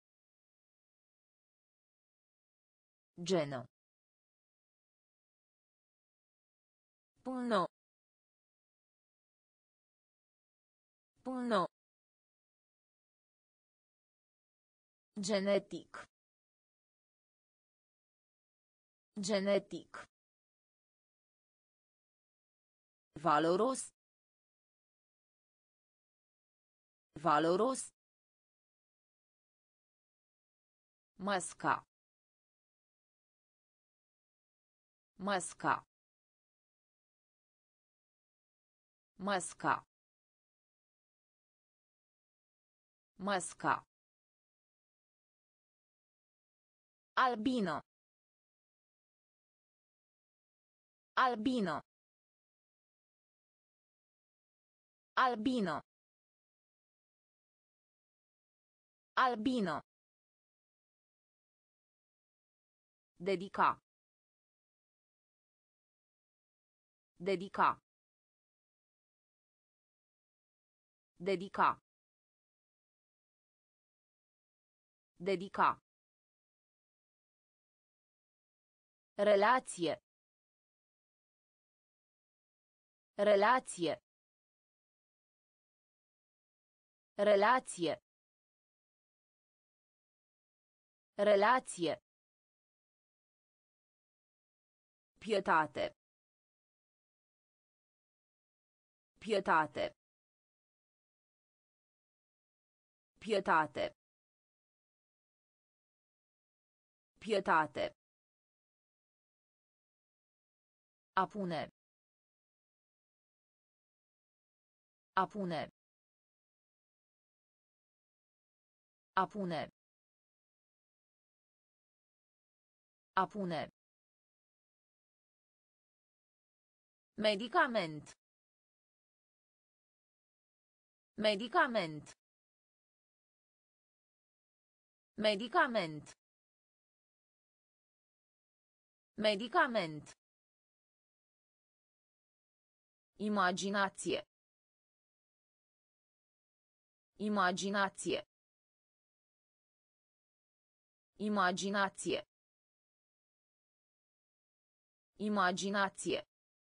Geno. Pulno. Pulno. Genetic. Genetic. Valoros. Valoros. Masca. Masca. Masca. Masca. Albino. Albino. Albino. Albino. Dedica. Dedica. Dedica. Dedica. Relație. Relație. Relație. Relație. Pietate. Pietate. Pietate. Pietate. A pune. A pune. A pune. A pune. Medicament. Medicament. Medicament. Medicament. Imaginație. Imaginație. Imaginație. Imaginație.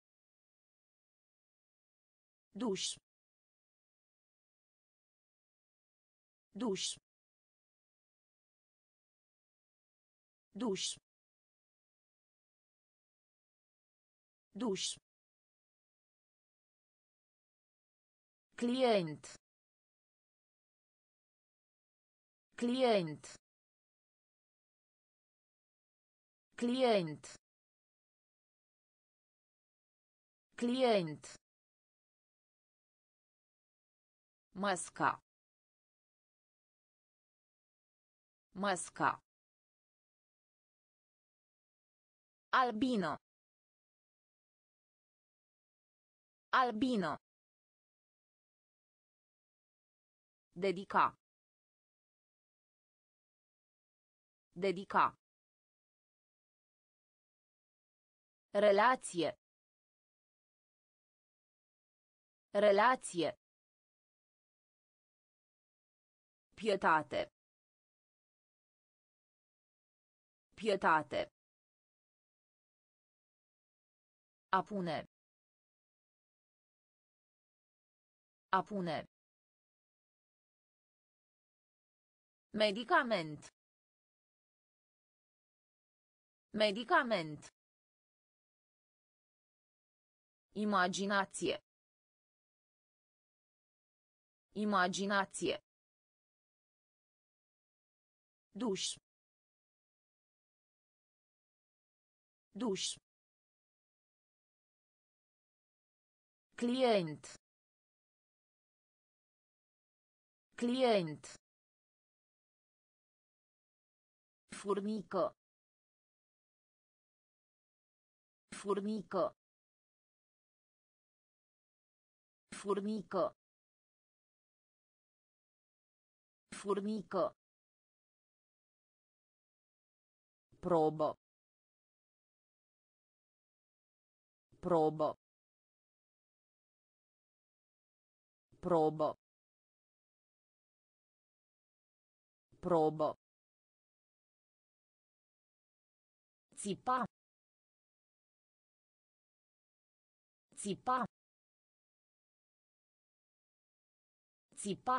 Duș. Duș. Duș. Duș. Client. Client. Client. Client. Masca. Masca. Albino. Albino. Dedica. Dedica. Relație. Relație. Pietate. Pietate. A pune. A pune. Medicament. Medicament. Imaginație. Imaginație. Duș. Duș. Client. Client. Furnică. Furnică. Furnică. Furnică. Probă. Probă. Probă. Probă. Țipa. Țipa. Țipa.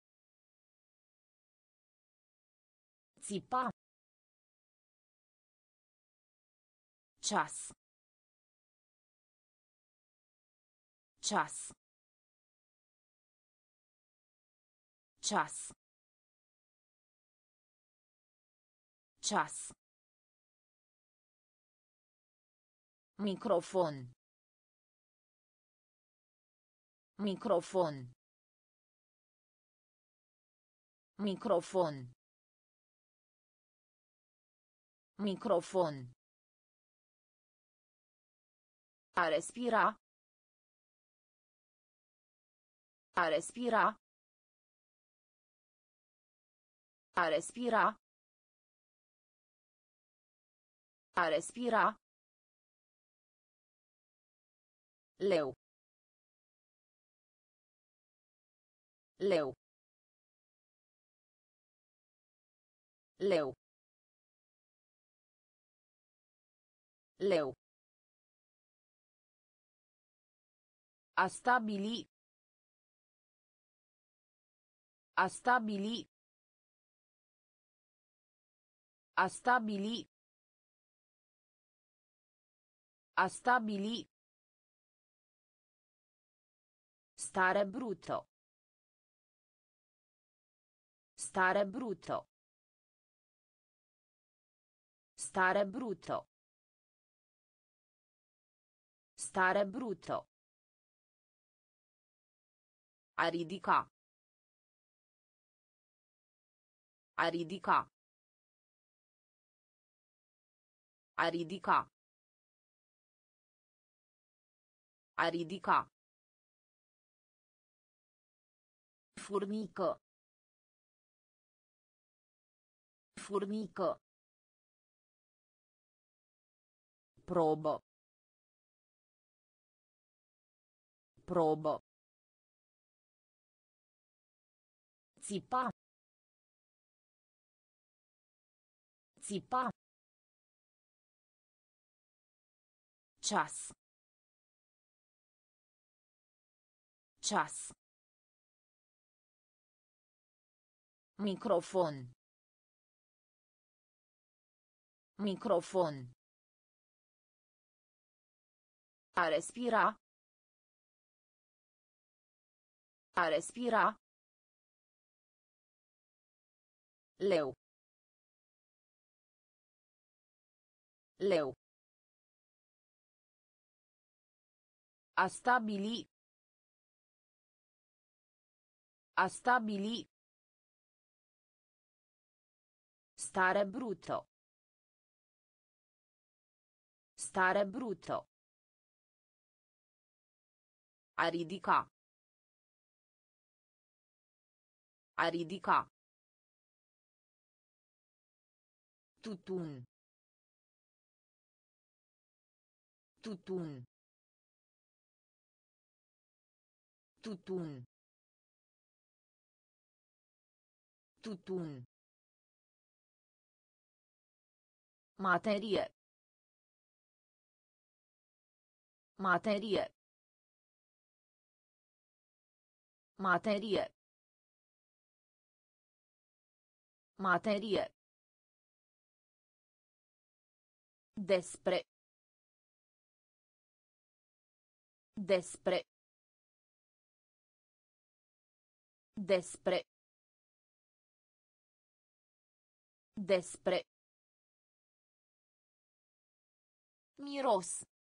Țipa. Ceas. Ceas. Ceas. Ceas. Microfon. Microfon. Microfon. Microfon. A respira. A respira. A respira. A respira. Leu. Leu. Leu. Leu. A stabili. A stabili. A stabili. A stabili. Stare brutto. Stare brutto. Stare brutto. Stare brutto. A ridica. A ridica. A ridica. A ridica. Furnică. Furnică. Probă. Probă. Țipa. Țipa. Ceas. Ceas. Microfon. Microfon. A respira. A respira. Leu. Leu. A stabili. A stabili. Stare brutto. Stare brutto. A ridica. A ridica. Tutun. Tutun. Tutun. Tutun. Materie. Materie. Materie. Materie. Despre. Despre. Despre. Despre. Miros.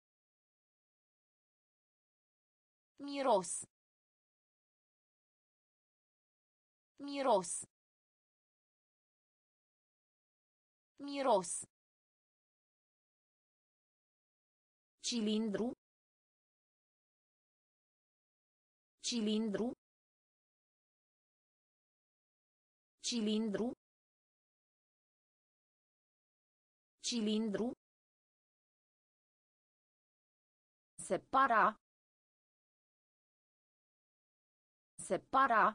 Miros. Miros. Miros. Cilindru. Cilindru. Cilindru. Cilindru. Separa. Separa.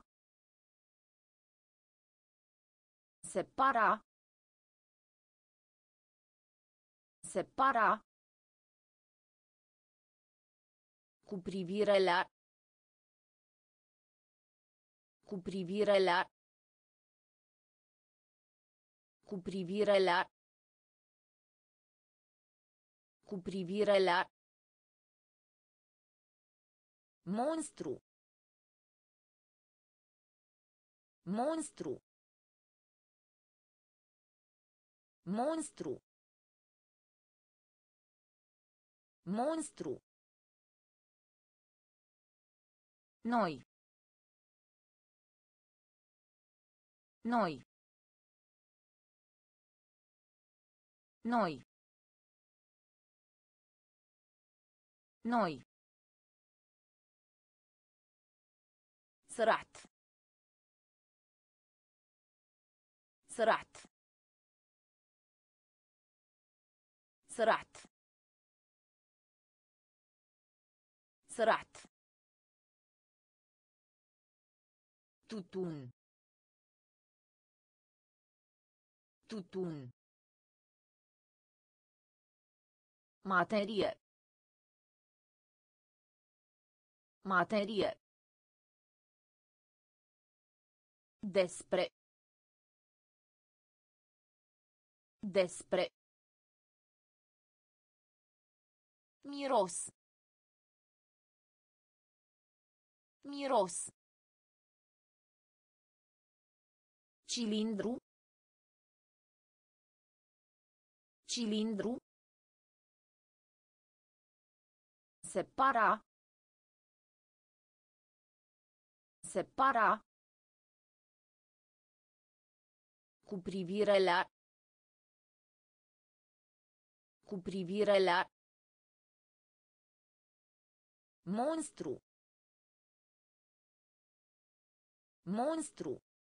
Separa. Separa. Cu privire la. Cu privire la. Cu privire la. Cu privire la. Monstru. Monstru. Monstru. Monstru. Noi. Noi. Noi. Noi. Sărat. Sărat. Sărat. Sărat. Tutun. Tutun. Materie. Materie. Despre. Despre. Miros. Miros. Cilindru. Cilindru. Separa. Separa. Cu privire la. Cu privire la. Monstru. Monstru.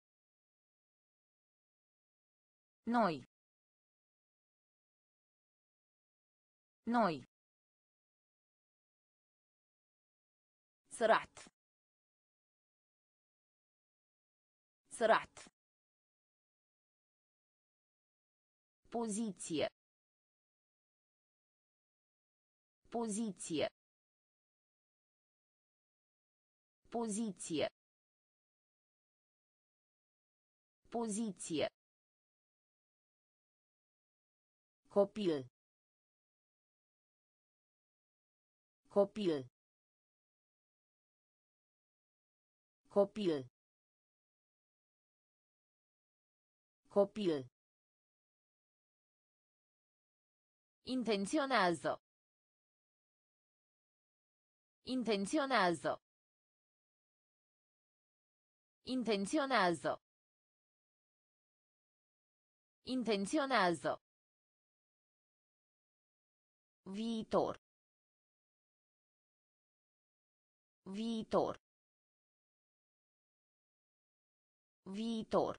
Noi. Noi. Sărat. Sărat. Poziție. Poziție. Poziție. Poziție. Copil. Copil. Copil. Copil. Intenționează. Intenționează. Intenționează. Intenționează. Viitor. Viitor. Viitor.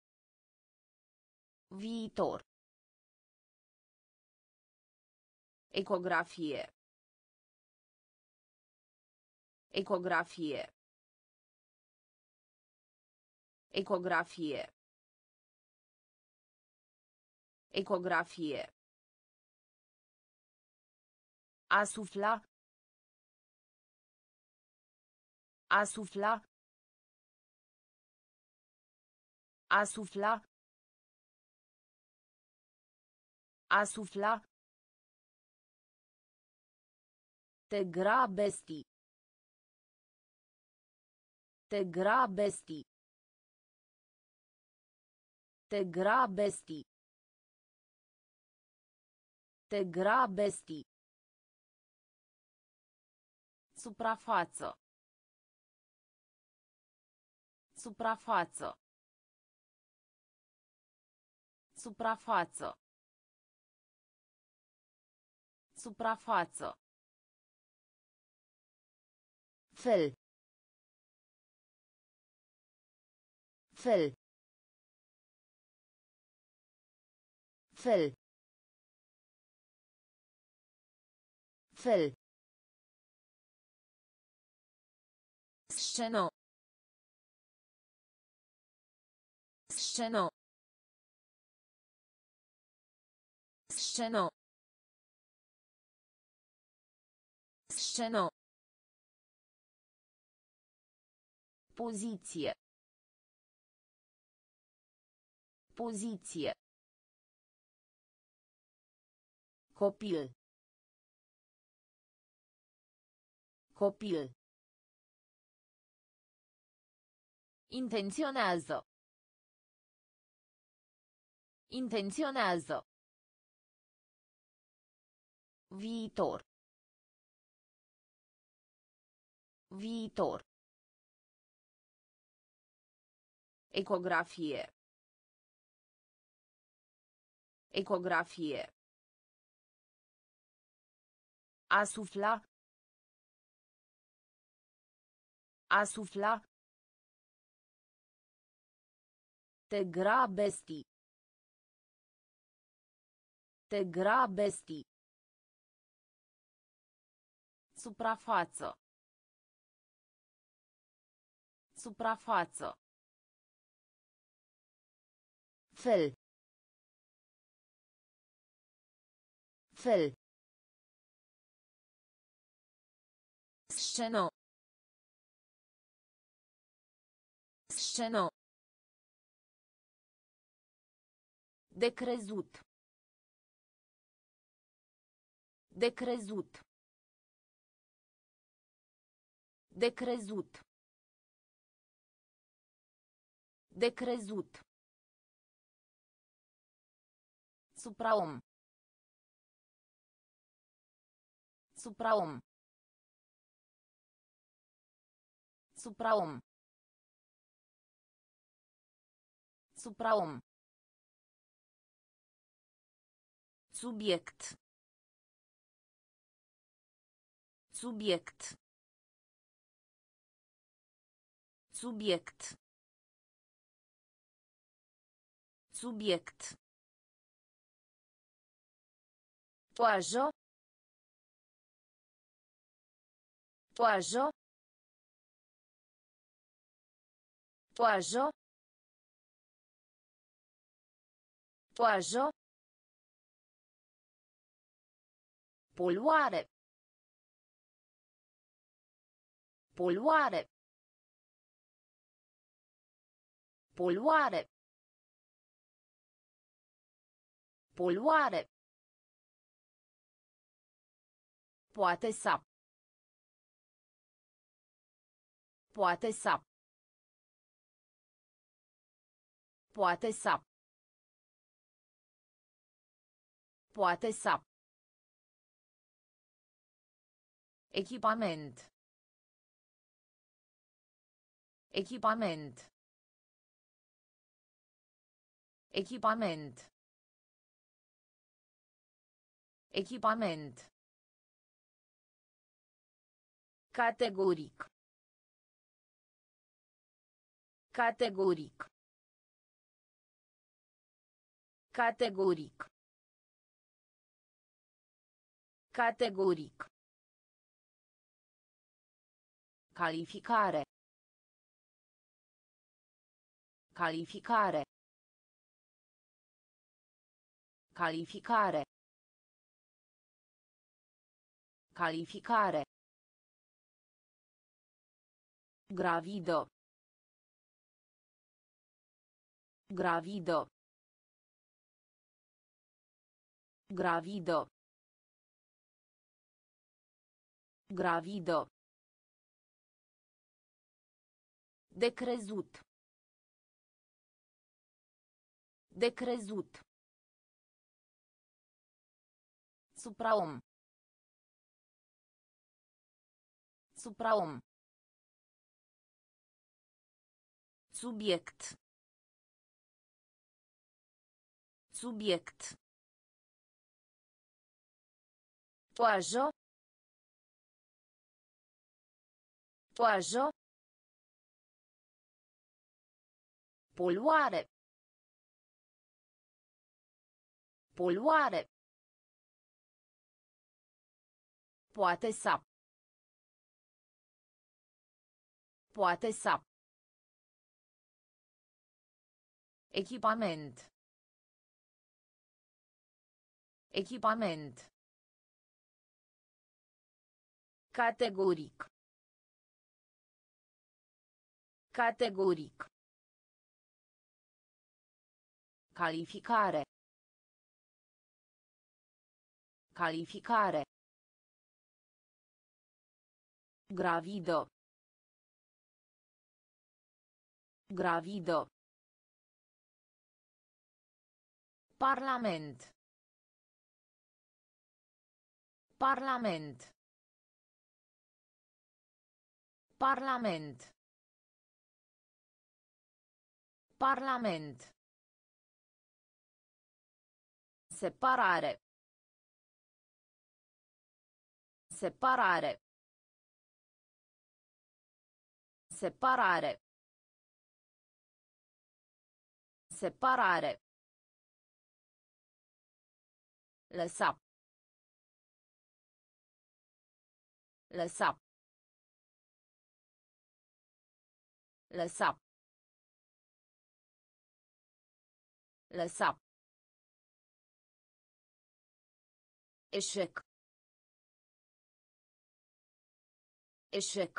Viitor. Ecografie. Ecografie. Ecografie. Ecografie. A sufla. A sufla. A sufla. A sufla. Te grabesti. Te grabesti. Te grabesti. Te grabesti. Suprafață. Suprafață. Suprafață. Suprafață. Fel. Fel. Fel. Fel. Sceno. Sceno. Sceno. Sceno. Poziție. Poziție. Copil. Copil. Intenționează. Intenționează. Viitor. Viitor. Ecografie. Ecografie. A sufla. A sufla. Te grabesti. Te grabesti. Suprafață. Suprafață. Fel. Fel. Sceno. Sceno. De crezut. De crezut. De crezut. De crezut. Supraom. Supraom. Supraom. Supraom. Subiect. Subiect. Subiect. Subiect. Toajo. Toajo. Toajo. Toajo. Poluare. Poluare. Poluare. Poluare. Poate să. Poate să. Poate să. Poate să. Echipament. Echipament. Echipament. Echipament. Categoric. Categoric. Categoric. Categoric. Calificare. Calificare. Calificare. Calificare. Gravido. Gravido. Gravido. Gravido. Decrezut. Decrezut. Supraom. Supraom. Subiect. Subiect. Toajo. Toajo. Poluare. Poluare. Poate să. Poate să. Echipament. Echipament. Categoric. Categoric. Calificare. Calificare. Gravido. Gravido. Parlament. Parlament. Parlament. Parlament. Separare. Separare. Separare. Separare. Lăsa. Lăsa. Lăsa. Lăsa. Eșec. Eșec.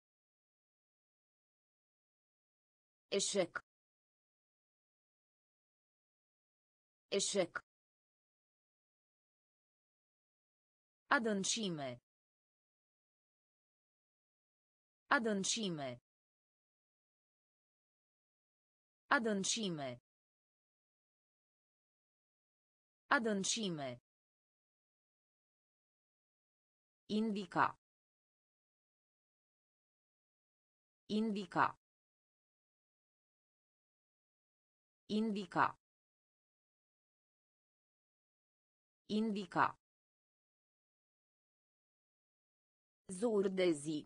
Eșec. Eșec. Adâncime. Adâncime. Adâncime. Adâncime. Indica. Indica. Indica. Indica. Zur de zi.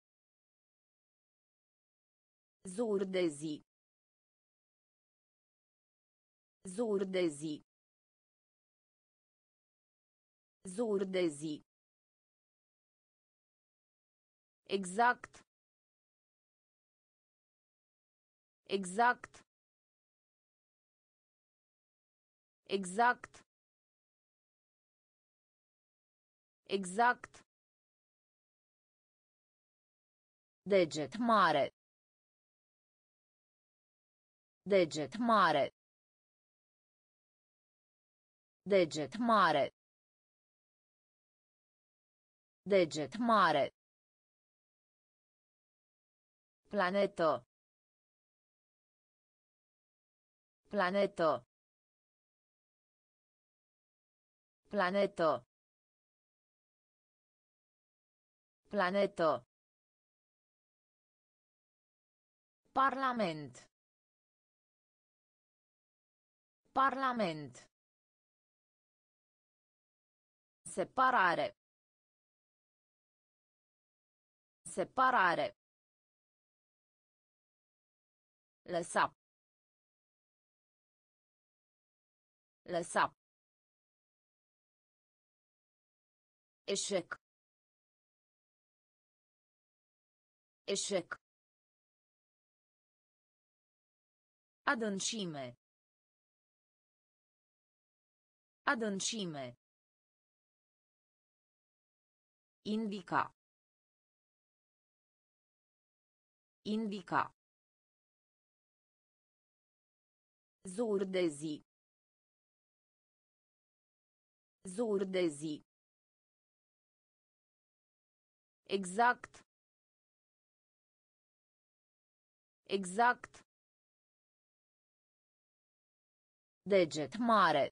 Zur de zi. Zur de zi. Zur de zi. Exact. Exact. Exact. Exact. Deget mare. Deget mare. Deget mare. Deget mare. Planetă. Planetă. Planetă. Planetă. Parlament. Parlament. Separare. Separare. Lăsa. Lăsa. Eșec. Eșec. Adâncime. Adâncime. Indica. Indica. Zur de zi. Zur de zi. Exact. Exact. Deget mare.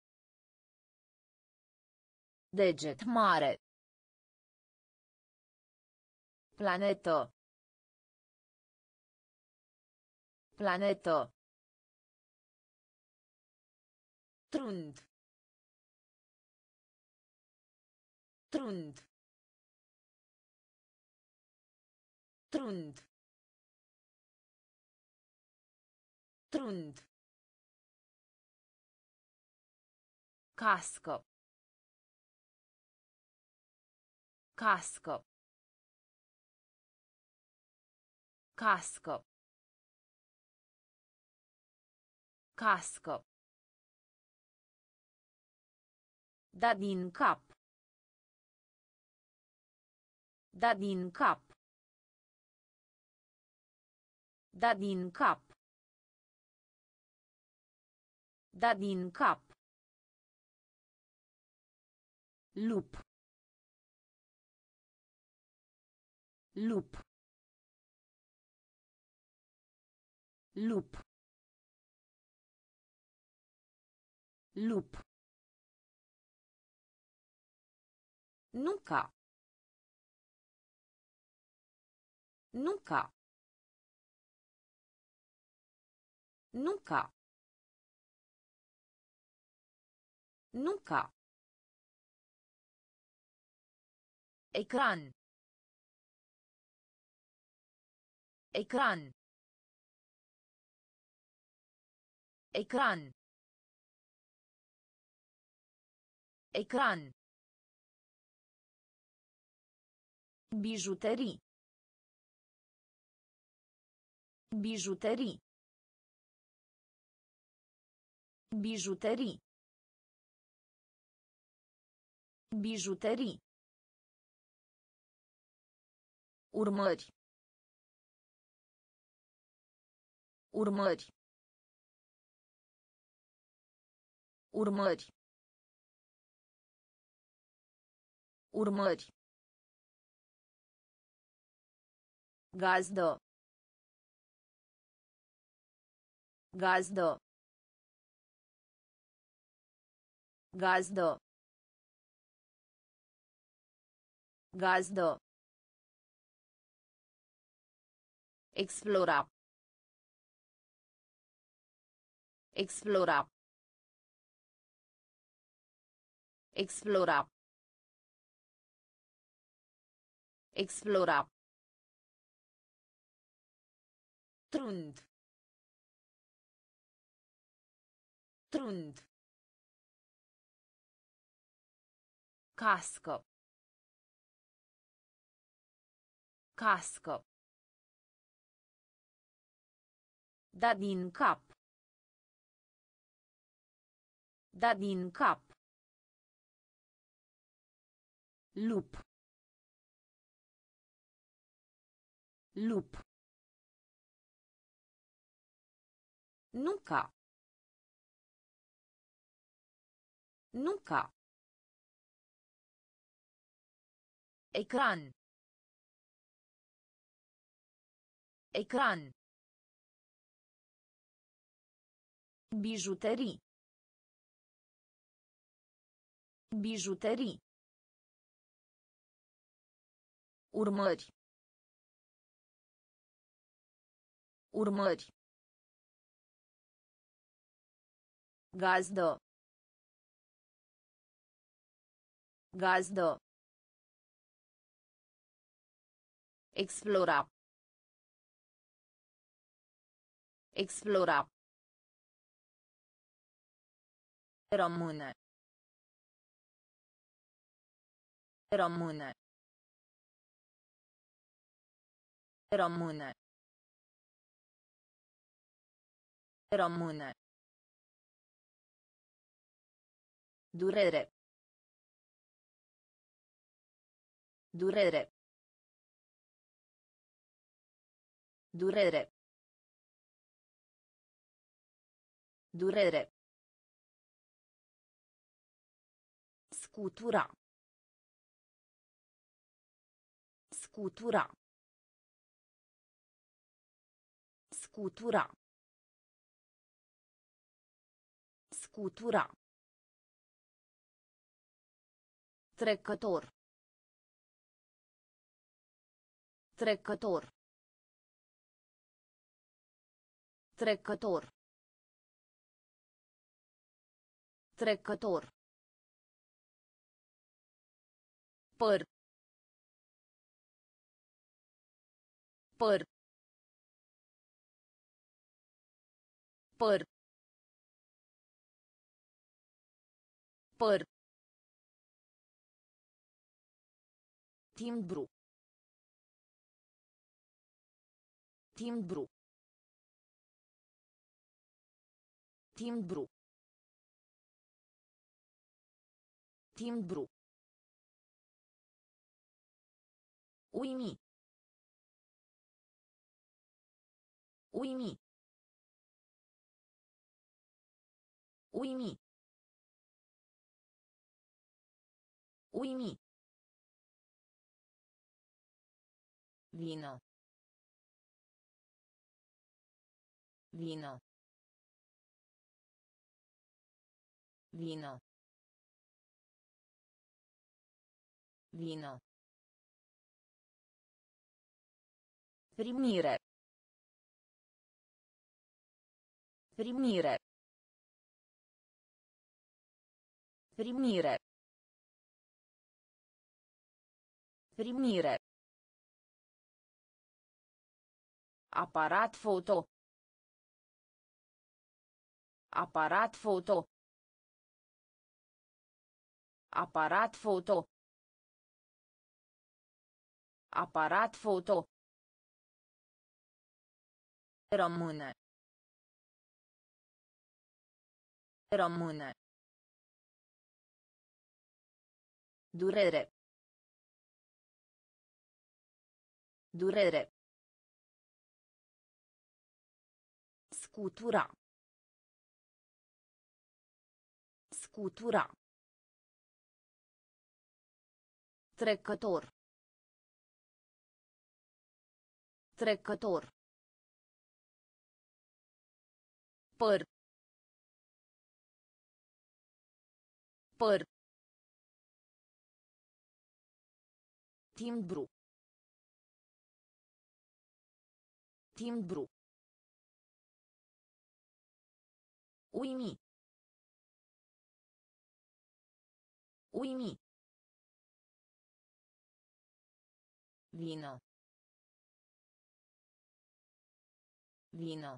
Deget mare. Planetă. Planetă. Trund. Trund. Trund. Trund. Cască. Cască. Cască. Cască. Da din cap. Da din cap. Da din cap. Da din cap. Lup. Lup. Lup. Lup. Nunca. Nunca. Nunca. Nunca. Ecran. Ecran. Ecran. Ecran. Bijuterii. Bijuterii. Bijuterii. Bijuterii. Urmări. Urmări. Urmări. Urmări. Gazdă. Gazdă. Gazdă. Gazdă. Explora. Explora. Explora. Explora. Trund. Trund. Cască. Cască. Da din cap. Da din cap. Lup. Lup. Nunca. Nunca. Ecran. Ecran. Bijuterii. Bijuterii. Urmări. Urmări. Gazdă. Gazdă. Explora. Explora. Rămâne. Rămâne. Rămâne. Rămâne. Durere. Durere. Durere. Durere. Scutura. Scutura. Scutura. Scutura. Trecător. Trecător. Trecător. Trecător. Păr. Păr. Păr. Păr. Timbru. Timbru. Timbru. Timbru. Uimi. Uimi. Uimi. Uimi. Vino. Vino. Vino. Vino. Primire. Primire. Primire. Primire. Aparat foto. Aparat foto. Aparat foto. Aparat foto. Rămâne. Rămâne. Durere. Durere. Scutura. Scutura. Trecător. Trecător. Păr. Păr. Timbru. Timbru. Uimi. Uimi. Vino. Vino.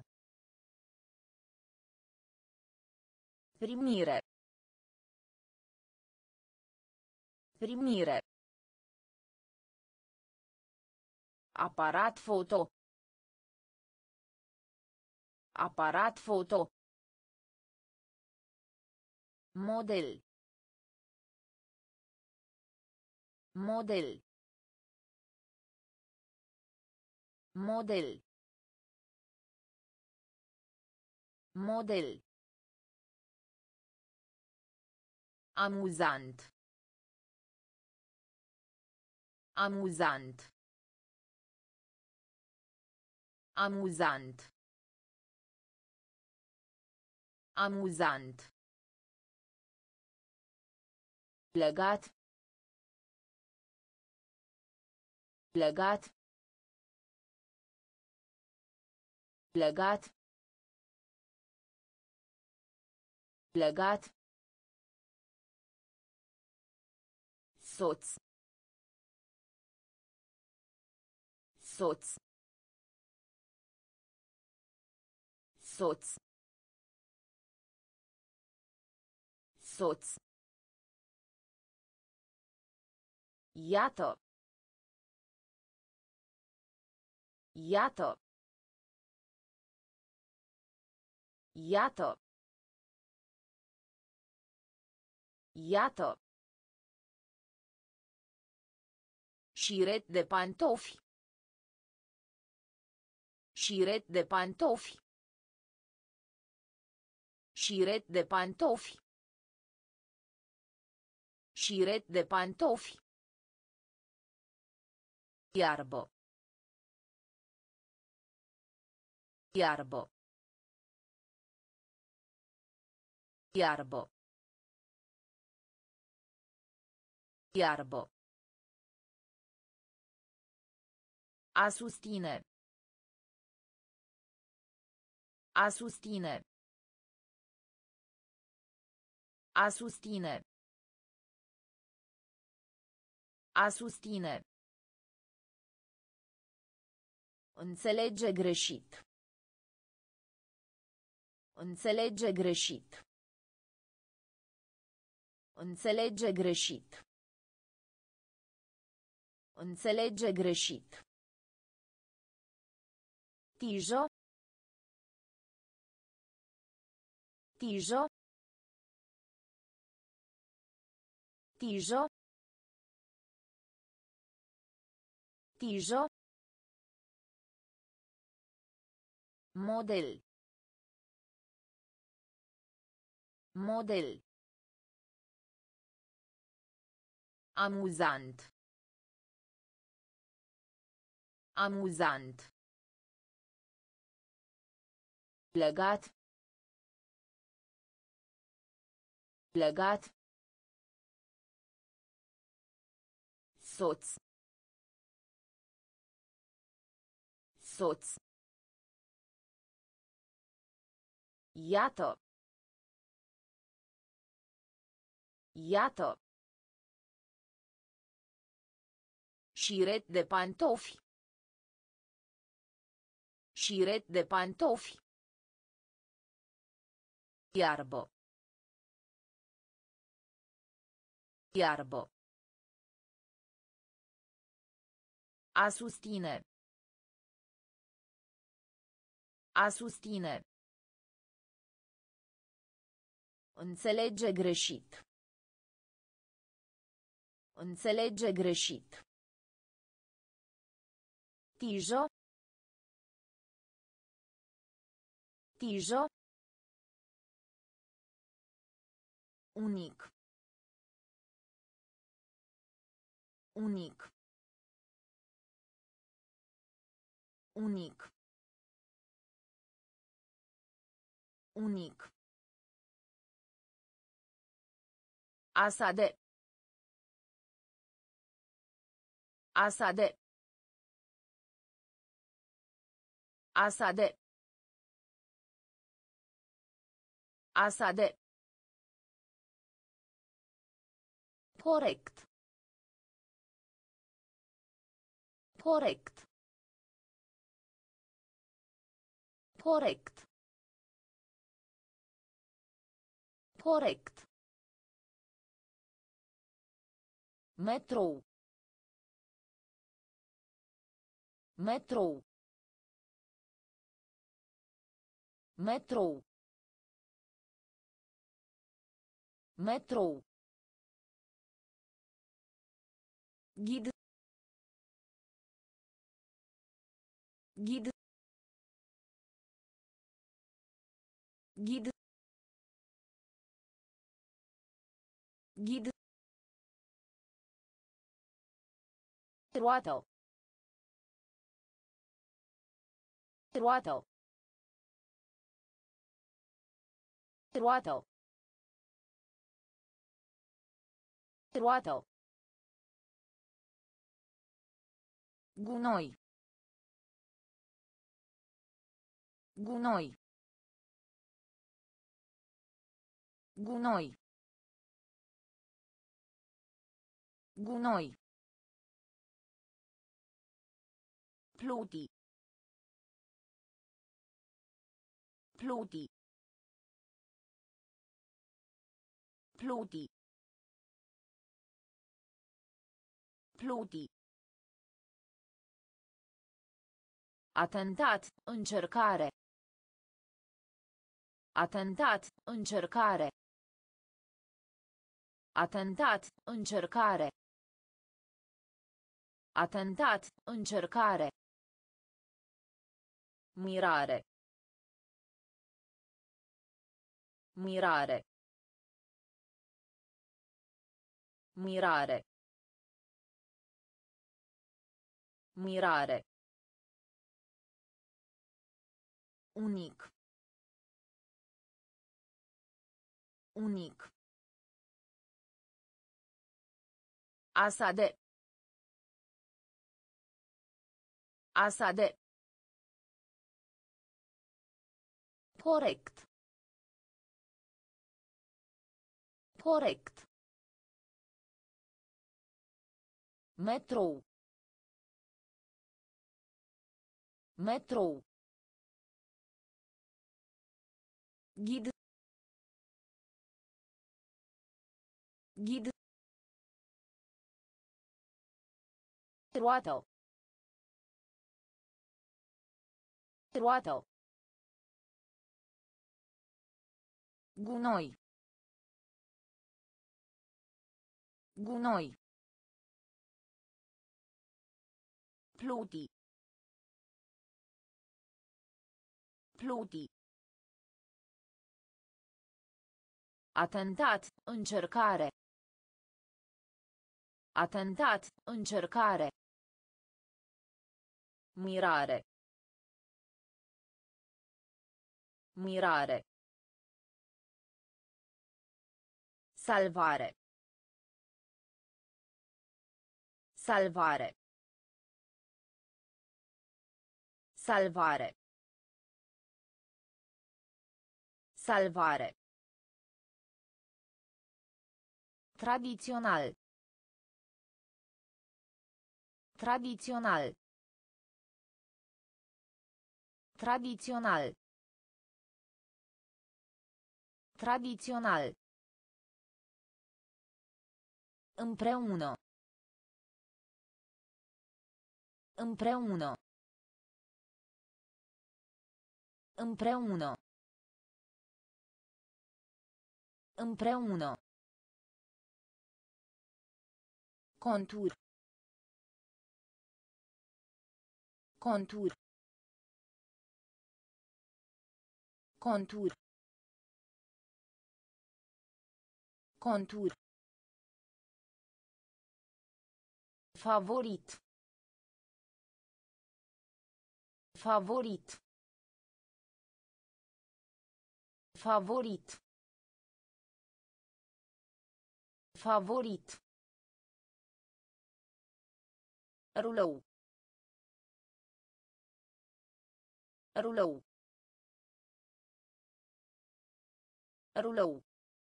Primire. Primire. Aparat foto. Aparat foto. Model. Model. Model. Model. Amuzant. Amuzant. Amuzant. Amuzant. Legat. Legat. Legat. Legat. Soț. Soț. Soț. Soț. Iată. Iată. Iată. Iată. Șiret de pantofi. Șiret de pantofi. Șiret de pantofi. Șiret de pantofi. Iarbă. Iarbă. Iarbă. Iarbă. A susține. A susține. A susține. A susține. Înțelege greșit. Înțelege greșit. Înțelege greșit. Înțelege greșit. Tijă. Tijă. Tijă. Tijă. Model. Model. Amuzant. Amuzant. Legat. Legat. Soț. Soț. Iată. Iată. Șiret de pantofi. Șiret de pantofi. Iarbă. Iarbă. A susține. A susține. Înțelege greșit. Înțelege greșit. Tijă. Tijă. Unic. Unic. Unic. Unic. Asade. Asade. Asade. Asade. Corect. Corect. Corect. Corect. Metrou. Metrou. Metrou. Metrou. Ghid. Ghid. Ghid. Ghid. Roată. Roată. Roată. Roată. Gunoi. Gunoi. Gunoi. Gunoi. Pluti. Pluti. Pluti. Pluti. Atentat, încercare. Atentat, încercare. Atentat, încercare. Atentat, încercare. Mirare. Mirare. Mirare. Mirare. Unic. Unic. Asade. Asade. Corect. Corect. Metrou. Metrou. Ghid. Ghid. Roată. Roată. Gunoi. Gunoi. Pluti. Pluti. Atentat, încercare. Atentat, încercare. Mirare. Mirare. Salvare. Salvare. Salvare. Salvare. Tradițional. Tradițional. Tradițional. Tradițional. Împreună. Împreună. Împreună. Împreună. Contur. Contur. Contur. Contur. Favorit. Favorit. Favorit. Favorit. Rulou. Rulou. Rulou.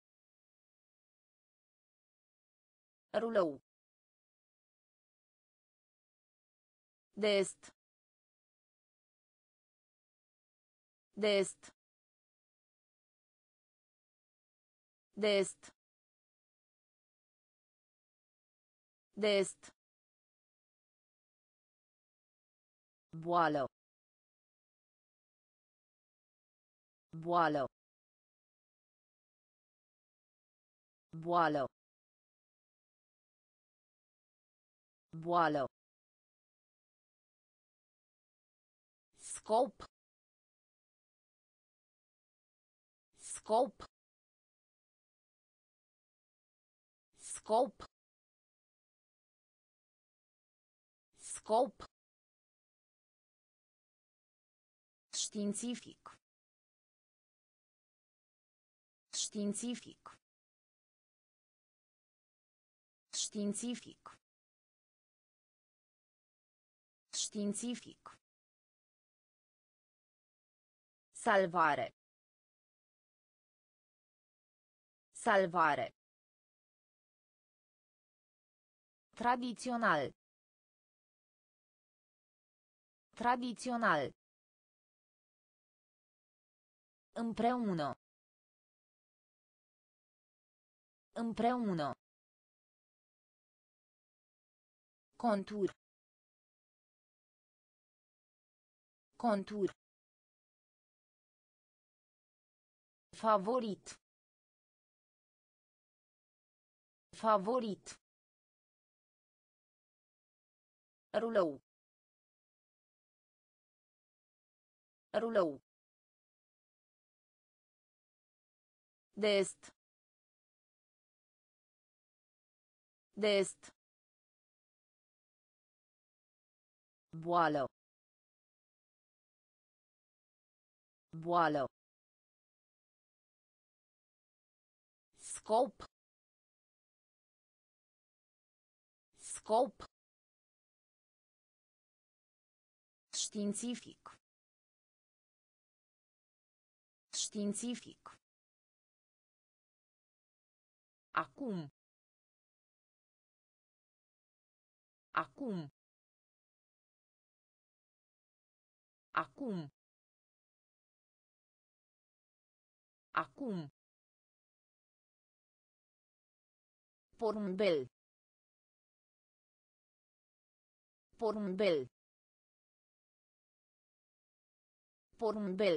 Rulou. De est. De est. De est. De est. Boală. Boală. Boală. Boală. Scop. Scop. Scop. Scop. Științific. Științific. Științific. Științific. Salvare. Salvare. Tradițional. Tradițional. Împreună. Împreună. Contur. Contur. Favorit. Favorit. Rulou. Rulou. De est. De est. Boală. Boală. Scop. Scop. Științific. Științific. Acum. Acum. Acum. Acum. Porumbel. Porumbel. Porumbel.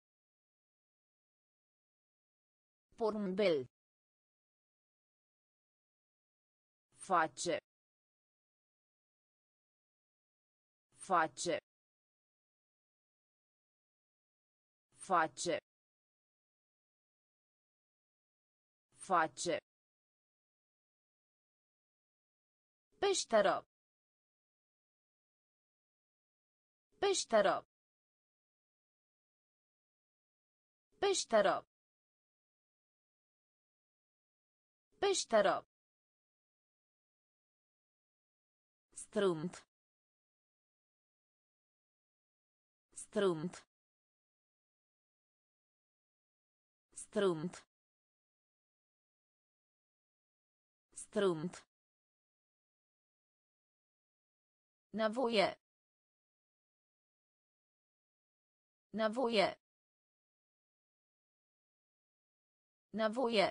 Porumbel. Face. Face. Face. Face. Peșteră. Peșteră. Peșteră. Peșteră. Strâmt. Strâmt. Strâmt. Strâmt. Nevoie. Nevoie. Nevoie.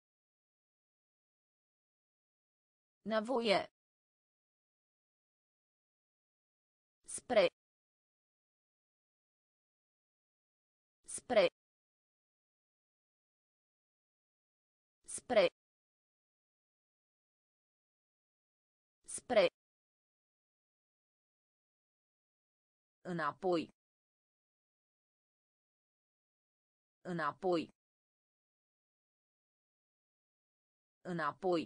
Nevoie. Spre. Spre. Spre. Spre. Înapoi. Înapoi. Înapoi.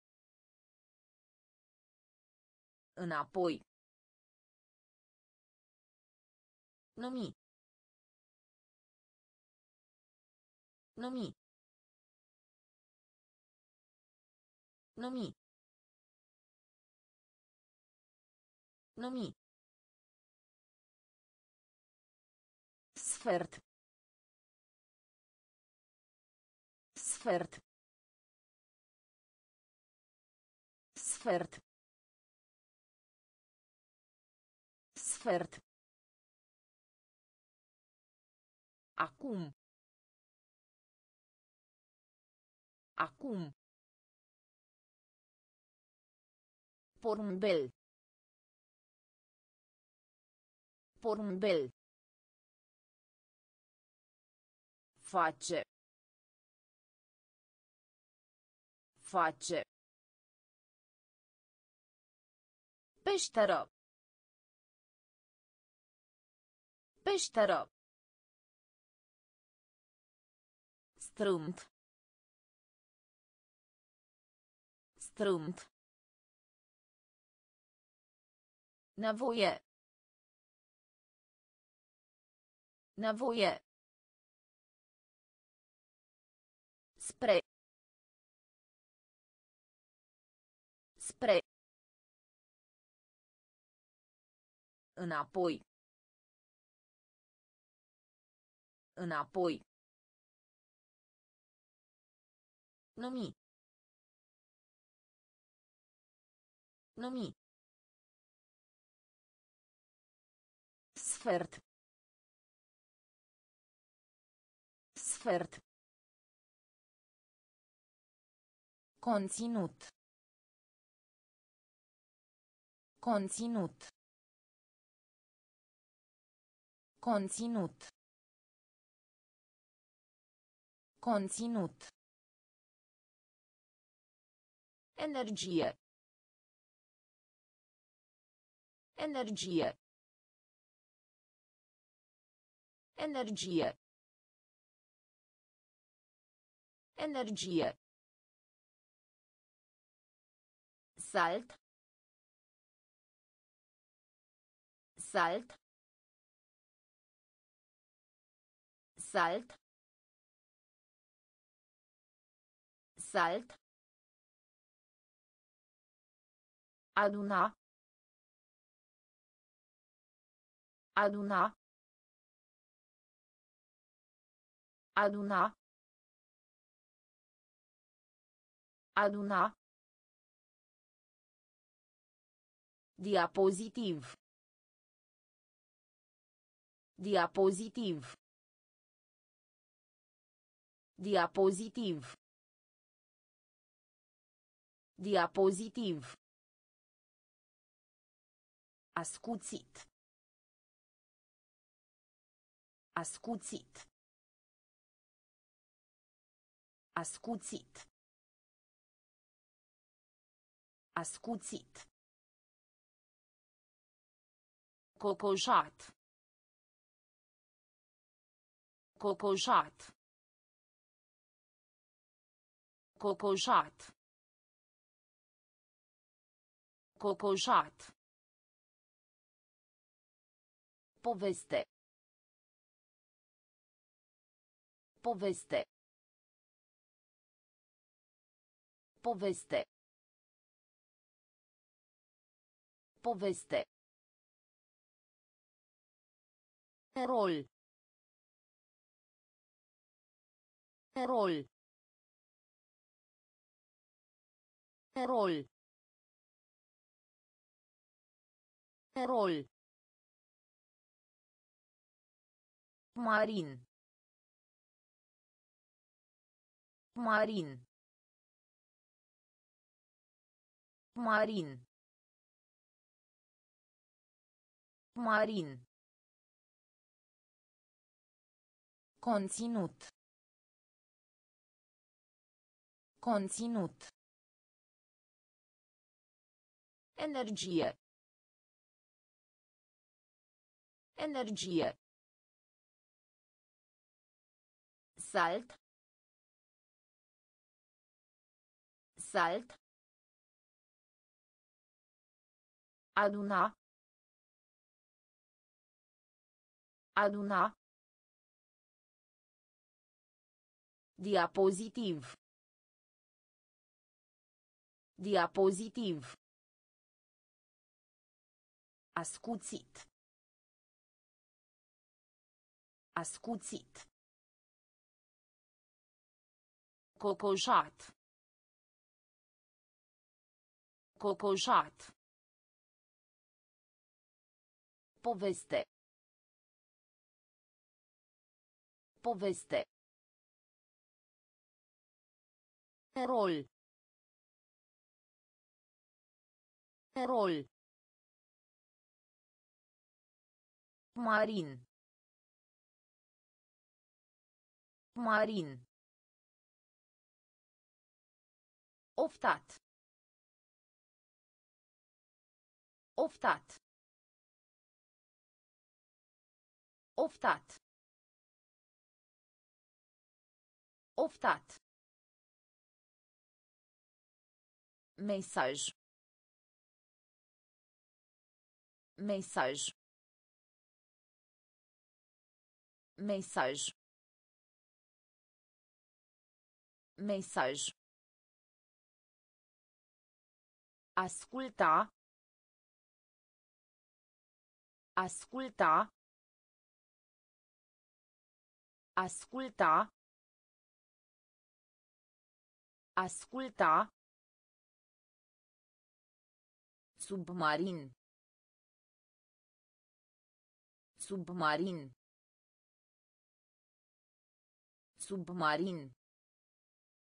Înapoi. Numi. Numi. Numi. Numi. Sfert. Sfert. Sfert. Sfert. Acum. Acum. Porumbel. Porumbel. Face. Face. Peșteră. Peșteră. Strâmt. Strâmt. Nevoie. Nevoie. Spre. Spre. Înapoi. Înapoi. Numi. Numi. Sfert. Sfert. Conținut. Conținut. Conținut. Conținut. Energie. Energie. Energie. Energie. Salt. Salt. Salt. Salt. Aduna. Aduna. Aduna. Aduna. Diapozitiv. Diapozitiv. Diapozitiv. Diapozitiv. Ascuțit. Ascuțit. Ascuțit. Ascuțit. Cocoșat. Cocoșat. Cocoșat. Cocoșat. Poveste. Poveste. Poveste. Poveste. Rol. Rol. Rol. Rol. Marin. Marin. Marin. Marin. Conținut. Conținut. Energie. Energie. Salt. Salt. Aduna. Aduna. Diapozitiv. Diapozitiv. Ascuțit. Ascuțit. Cocoșat. Cocoșat. Poveste. Poveste. Rol. Rol. Marin. Marin. Oftat. Oftat. Oftat. Oftat. Mesaj. Mesaj. Mesaj. Mesaj. Asculta. Asculta. Asculta. Asculta. Submarin. Submarin. Submarin.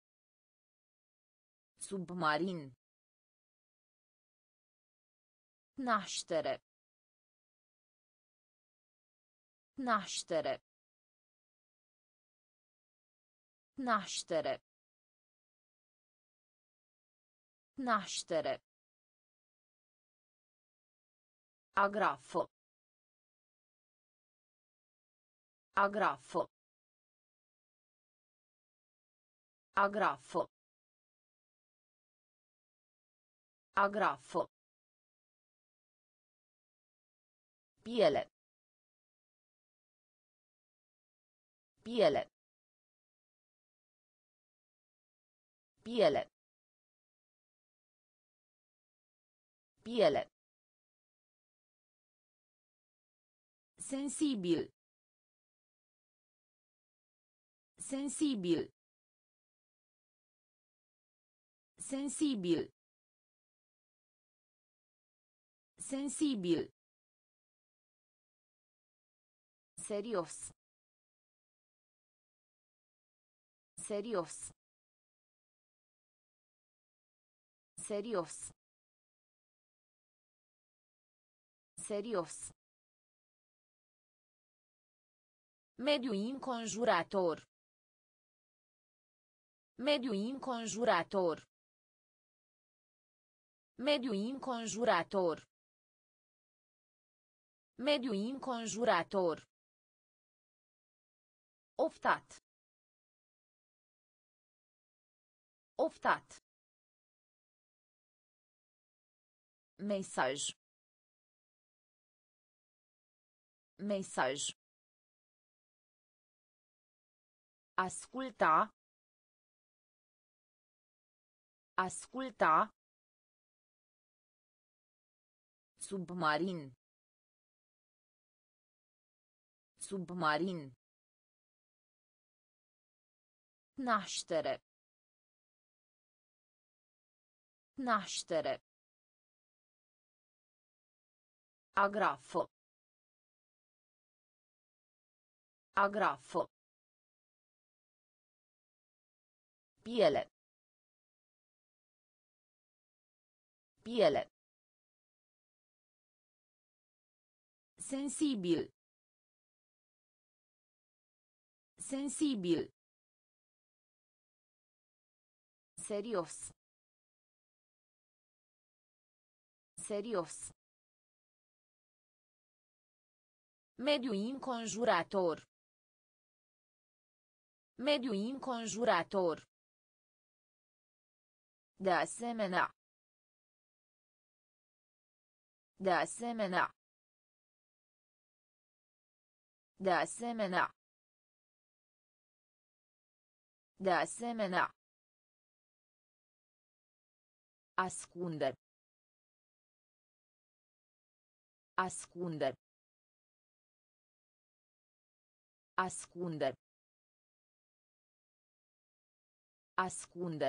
Submarin. Naștere. Naștere. Naștere. Naștere. Agrafo. Agrafo. Agrafo. Agrafo. Piele. Piele. Piele. Piele. Sensibil. Sensibil. Sensibil. Sensibil. Serios. Serios. Serios. Serios. Mediu înconjurător. Mediu înconjurător. Mediu înconjurător. Mediu înconjurător. Oftat. Oftat. Mesaj. Mesaj. Asculta. Asculta. Submarin. Submarin. Naștere. Naștere. Agrafo. Agrafo. Piele. Piele. Sensibil. Sensibil. Serios. Serios. Mediu înconjurător. Mediu înconjurător. De asemenea. De asemenea. De asemenea. De asemenea. Ascunde. Ascunde. Ascunde. Ascunde.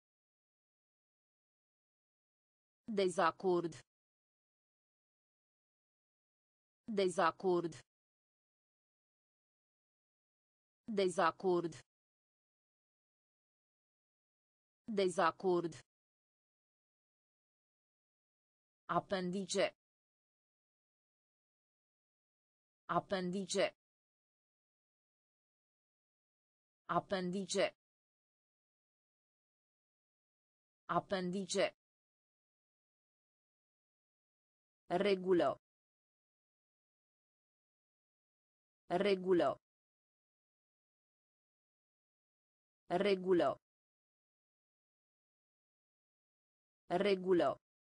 Dezacord. Dezacord. Dezacord. Dezacord. Apendice. Apendice. Apendice. Apendice. Regulă. Regulă. Regulă. Regulă.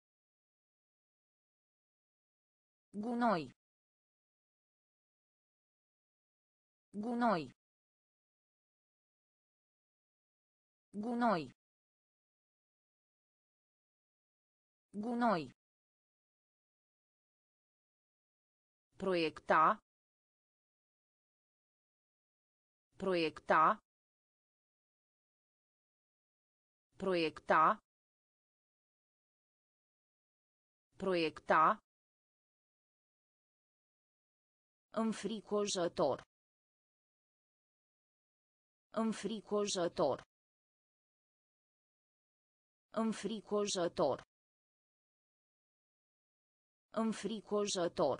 Gunoi. Gunoi. Gunoi. Gunoi. Proiecta. Proiecta. Proiecta. Proiecta. Înfricoșător. Înfricoșător. Înfricoșător. Înfricoșător.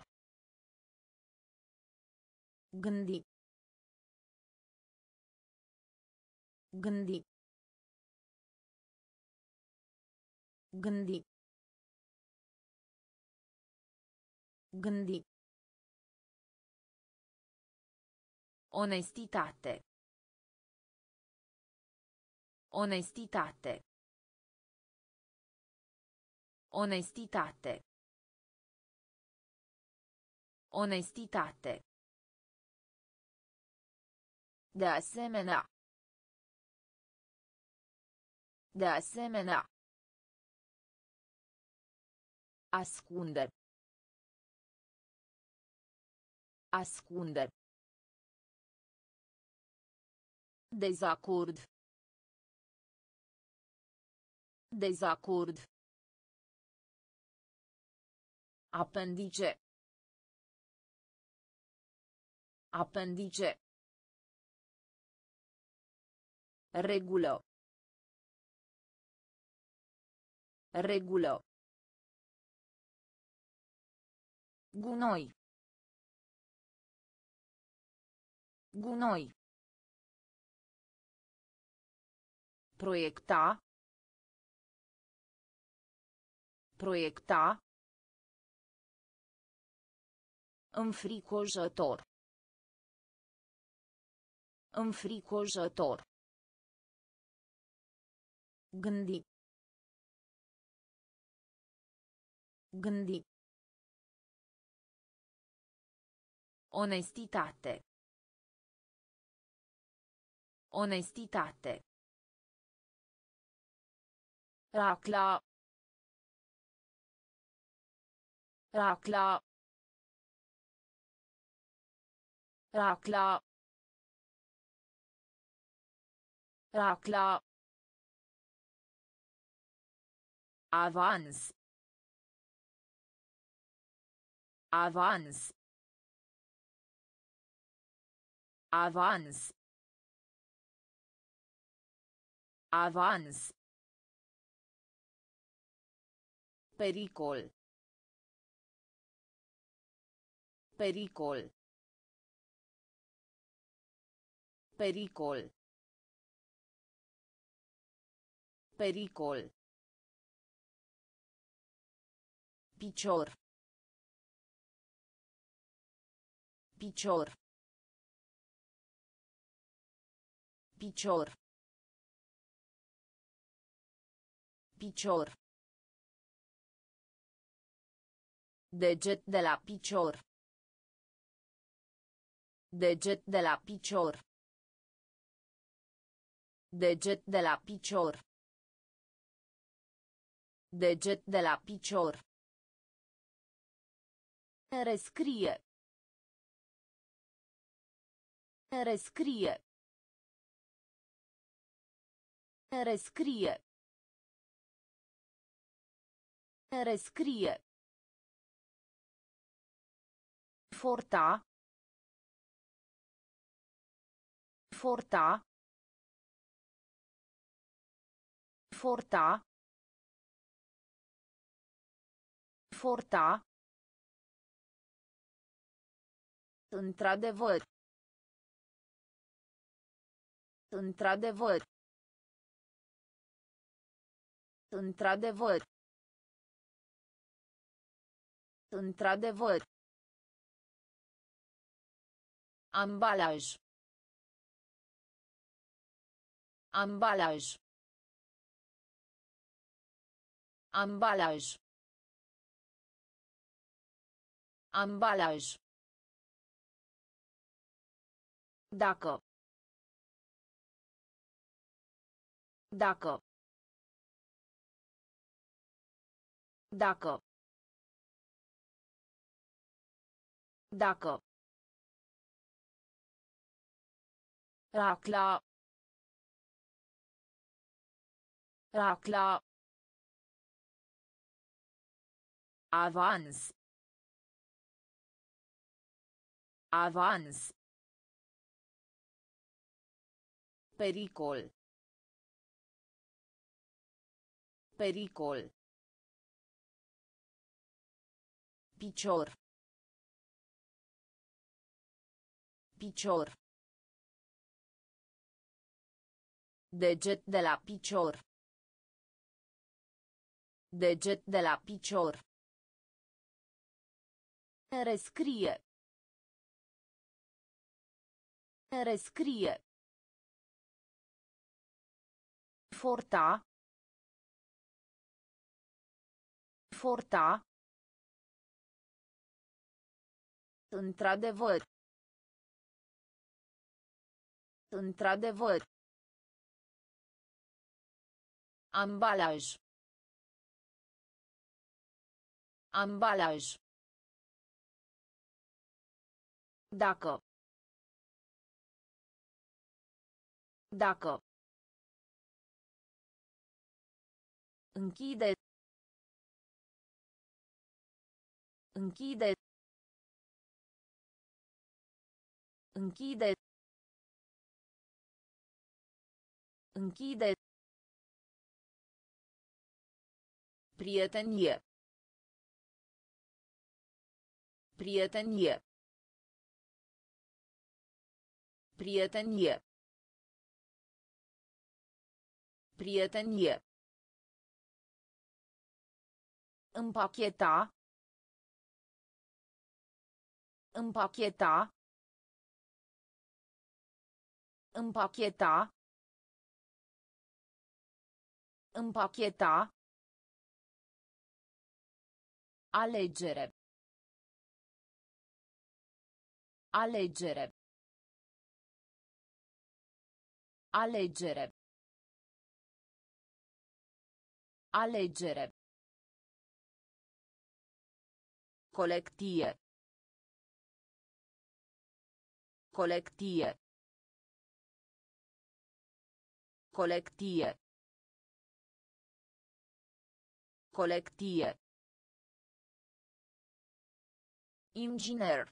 Gândi. Gândi. Gândi. Gândi. Onestitate. Onestitate. Onestitate. Onestitate. De asemenea. De asemenea. Ascunde. Ascunde. Dezacord. Dezacord. Apendice. Apendice. Regulă. Regulă. Gunoi. Gunoi. Proiecta. Proiecta. Înfricoșător. Înfricoșător. Gândi. Gândi. Onestitate. Onestitate. Racla. Racla. Racla. Racla. Avans. Avans. Avans. Avans. Pericol. Pericol. Pericol. Pericol. Picior. Picior. Picior. Picior. Deget de la picior. Deget de la picior. Deget de la picior. Deget de la picior. Rescrie. Rescrie. Rescrie. Rescrie. Forta. Forta. Forta. Forta. Într-adevăr. Într-adevăr. Într-adevăr. Într-adevăr. Ambalaj. Ambalaj. Ambalaj. Ambalaj. Dacă. Dacă. Dacă. Dacă. Racla. Racla. Avans. Avans. Pericol. Pericol. Picior. Picior. Deget de la picior. Deget de la picior. Rescrie. Rescrie. Forta. Forta. Într-adevăr. Într-adevăr. Ambalaj. Ambalaj. Dacă. Dacă. Închide. Închide. Închide. Închide. Prietenie. Prietenie. Prietenie. Prietenie. Împacheta. Împacheta. Împacheta. Împacheta. Alegere. Alegere. Alegere. Alegere. Colectie. Colectie. Colectie. Colectie. Inginer.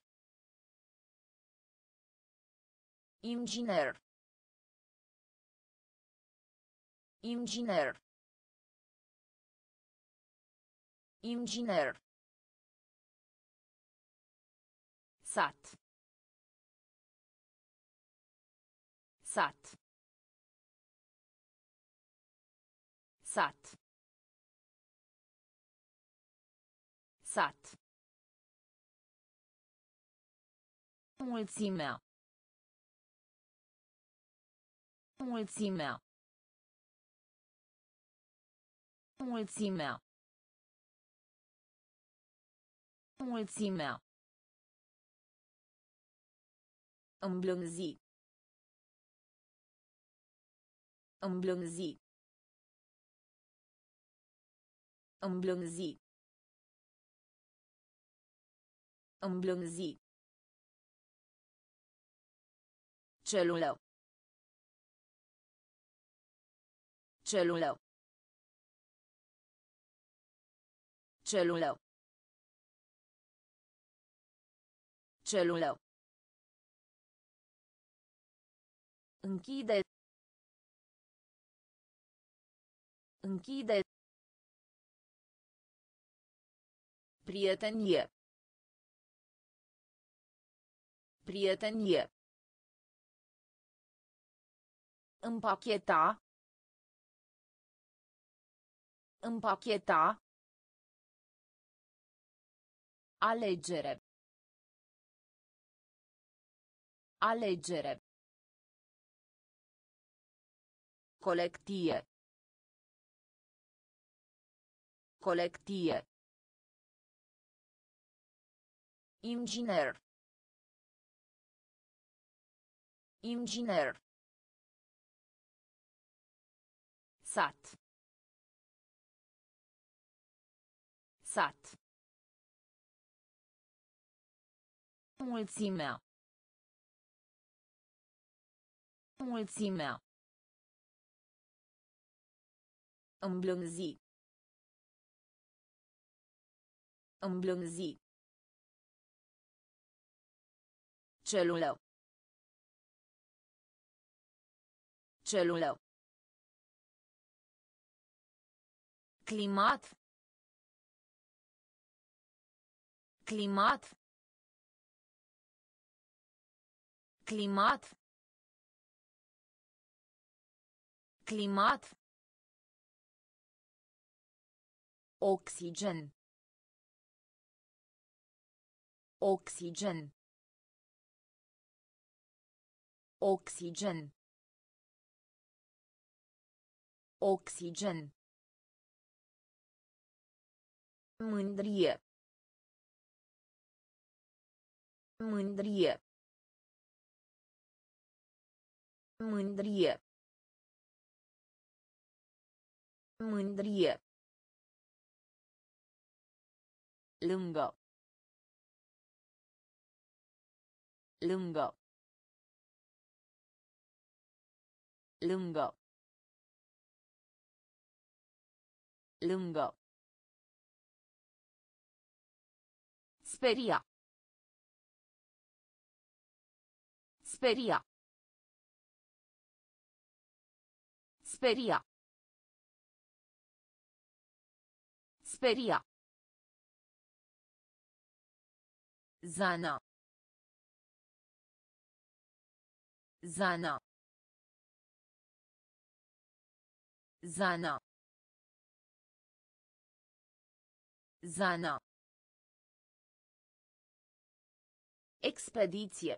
Inginer. Inginer. Inginer. Sat. Sat. Sat. Sat. Mulțimea. Mulțimea. Mulțimea. Mulțimea. Îmblânzi. Îmblânzi. Îmblânzi. Îmblânzi. Celulă. Celulă. Celulă. Celulă. Închide. Închide. Prietenie. Prietenie. Împacheta. Împacheta. Alegere. Alegere. Colectie. Colectie. Inginer. Inginer. Sat. Sat. Mulțimea. Mulțimea. Îmblânzi. Îmblânzi. Celulă. Celulă. Climat. Climat. Climat. Climat. Oxigen. Oxigen. Oxigen. Oxigen. Mândrie. Mândrie. Mândrie. Mândrie. Lângă. Lângă. Lângă. Lângă. Speria. Speria. Speria. Speria. Zana. Zana. Zana. Zana. Expediție.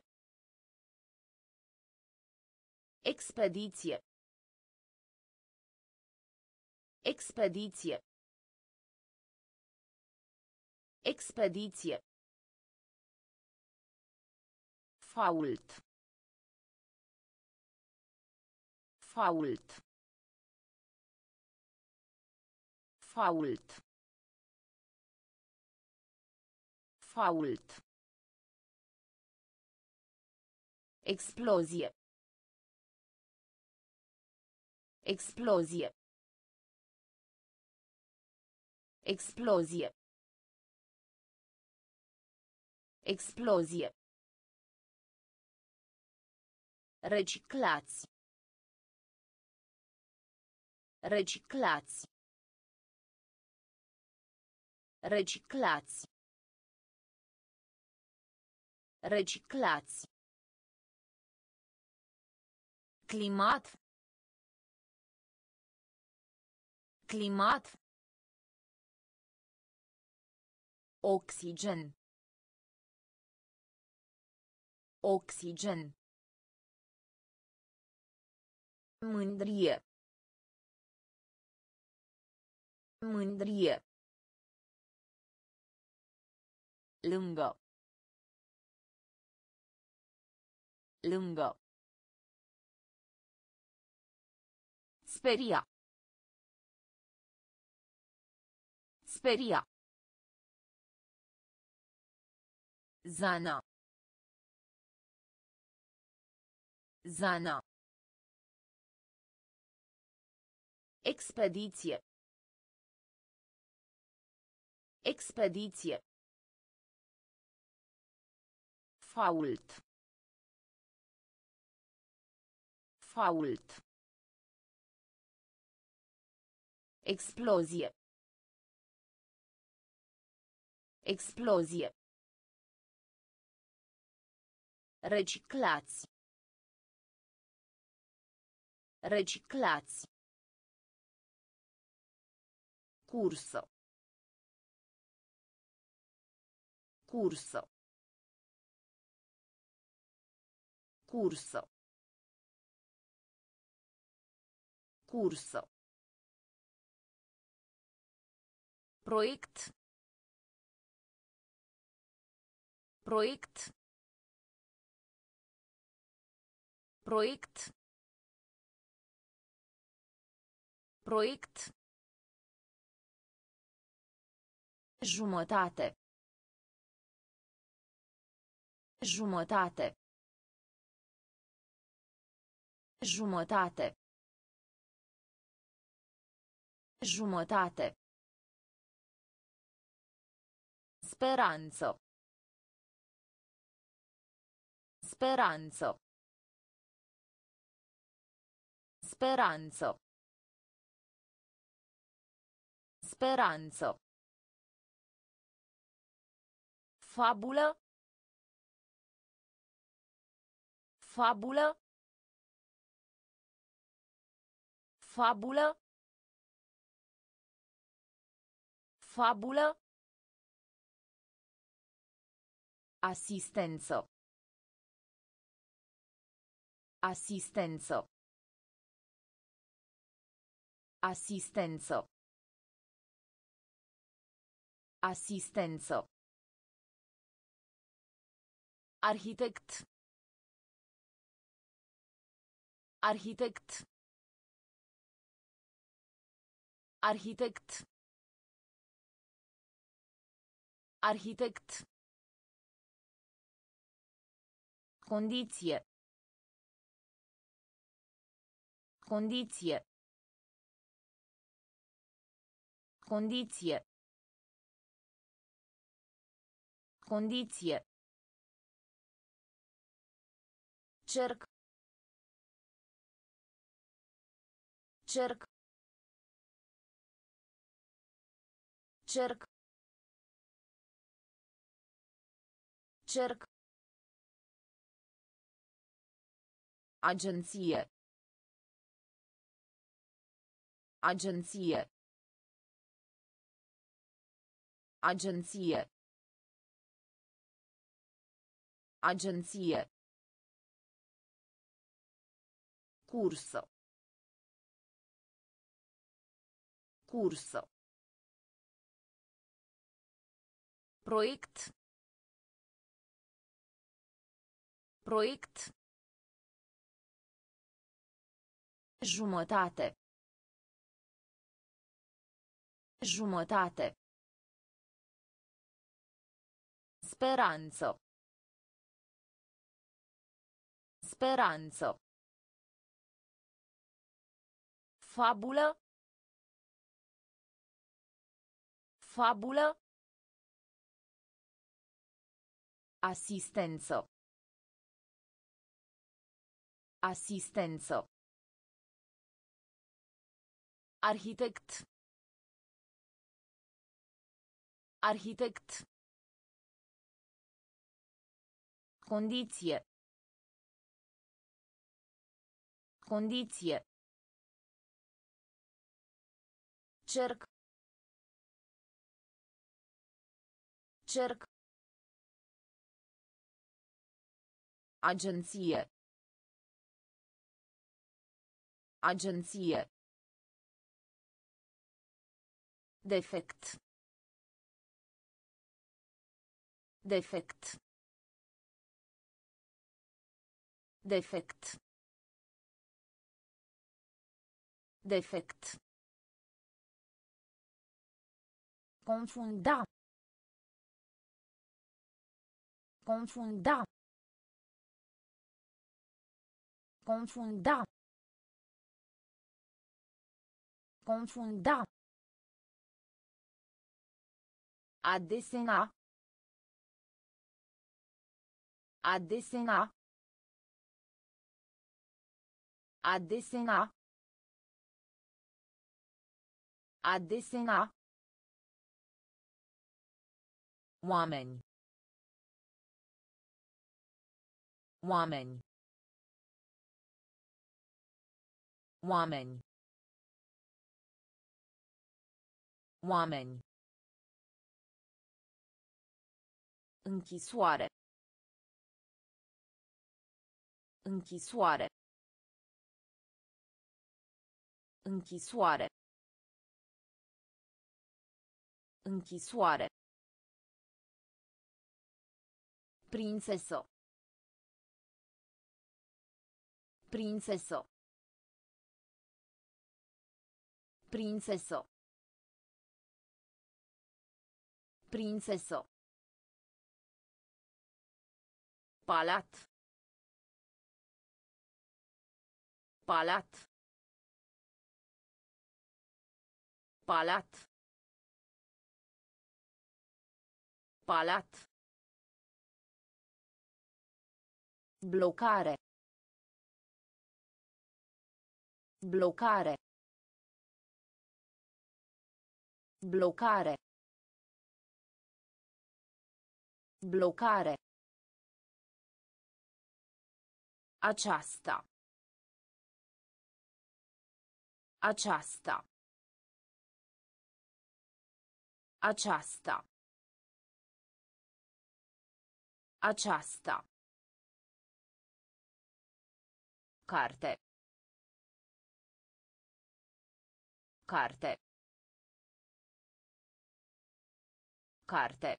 Expediție. Expediție. Expediție. Fault. Fault. Fault. Fault. Explozie. Explozie. Explozie. Explozie. Reciclați. Reciclați. Reciclați. Reciclați. Climat. Climat. Oxigen. Oxigen. Mândrie. Mândrie. Lângă. Lângă. Speria. Speria. Zana. Zana. Expediție. Expediție. Fault. Fault. Explozie. Explozie. Reciclați. Reciclați. Cursă. Cursă. Cursă. Cursă. Proiect. Proiect. Proiect. Proiect. Jumătate. Jumătate. Jumătate. Jumătate. Speranță. Speranță. Speranță. Speranță. Fabulă. Fabulă. Fabulă. Fabulă. Asistență. Asistență. Asistență. Asistență. Arhitect. Arhitect. Arhitect. Arhitect. Condiție. Condiție. Condiție. Condiție. Cerc. Cerc. Cerc. Cerc. Agenție. Agenție. Agenție. Agenție. Cursă. Cursă. Proiect. Proiect. Jumătate. Jumătate. Speranță. Speranță. Fabulă. Fabulă. Asistență. Asistență. Arhitect. Arhitect. Condiție. Condiție. Cerc. Cerc. Agenție. Agenție. Defect. Defect. Defect. Defect. Confunda. Confunda. Confunda. Confunda. A desena. A desena. A desena. A desena. Oameni. Oameni. Oameni. Oameni. Închisoare. Închisoare. Închisoare. Închisoare. Prințesă. Prințesă. Prințesă. Prințesă. Palat. Palat. Palat. Palat. Blocare. Blocare. Blocare. Blocare. Aceasta. Aceasta. Aceasta. Aceasta. Carte. Carte. Carte.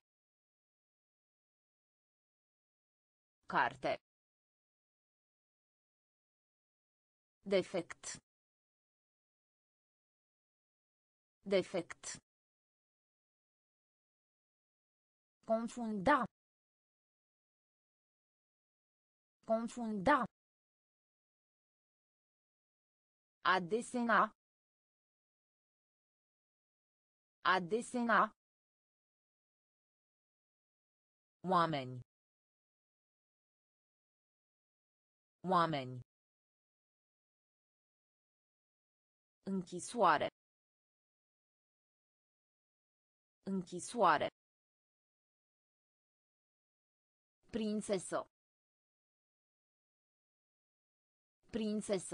Carte. Defect. Defect. Confunda. Confunda. A desena. A desena. Oameni. Oameni. Închisoare. Închisoare. Prințesă. Prințesă.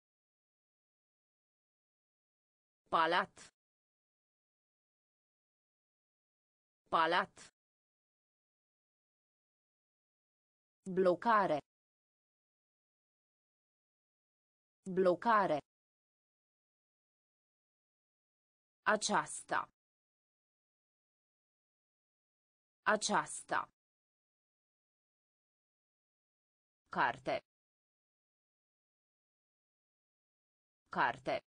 Palat. Palat. Blocare. Blocare. Aceasta. Aceasta. Carte. Carte.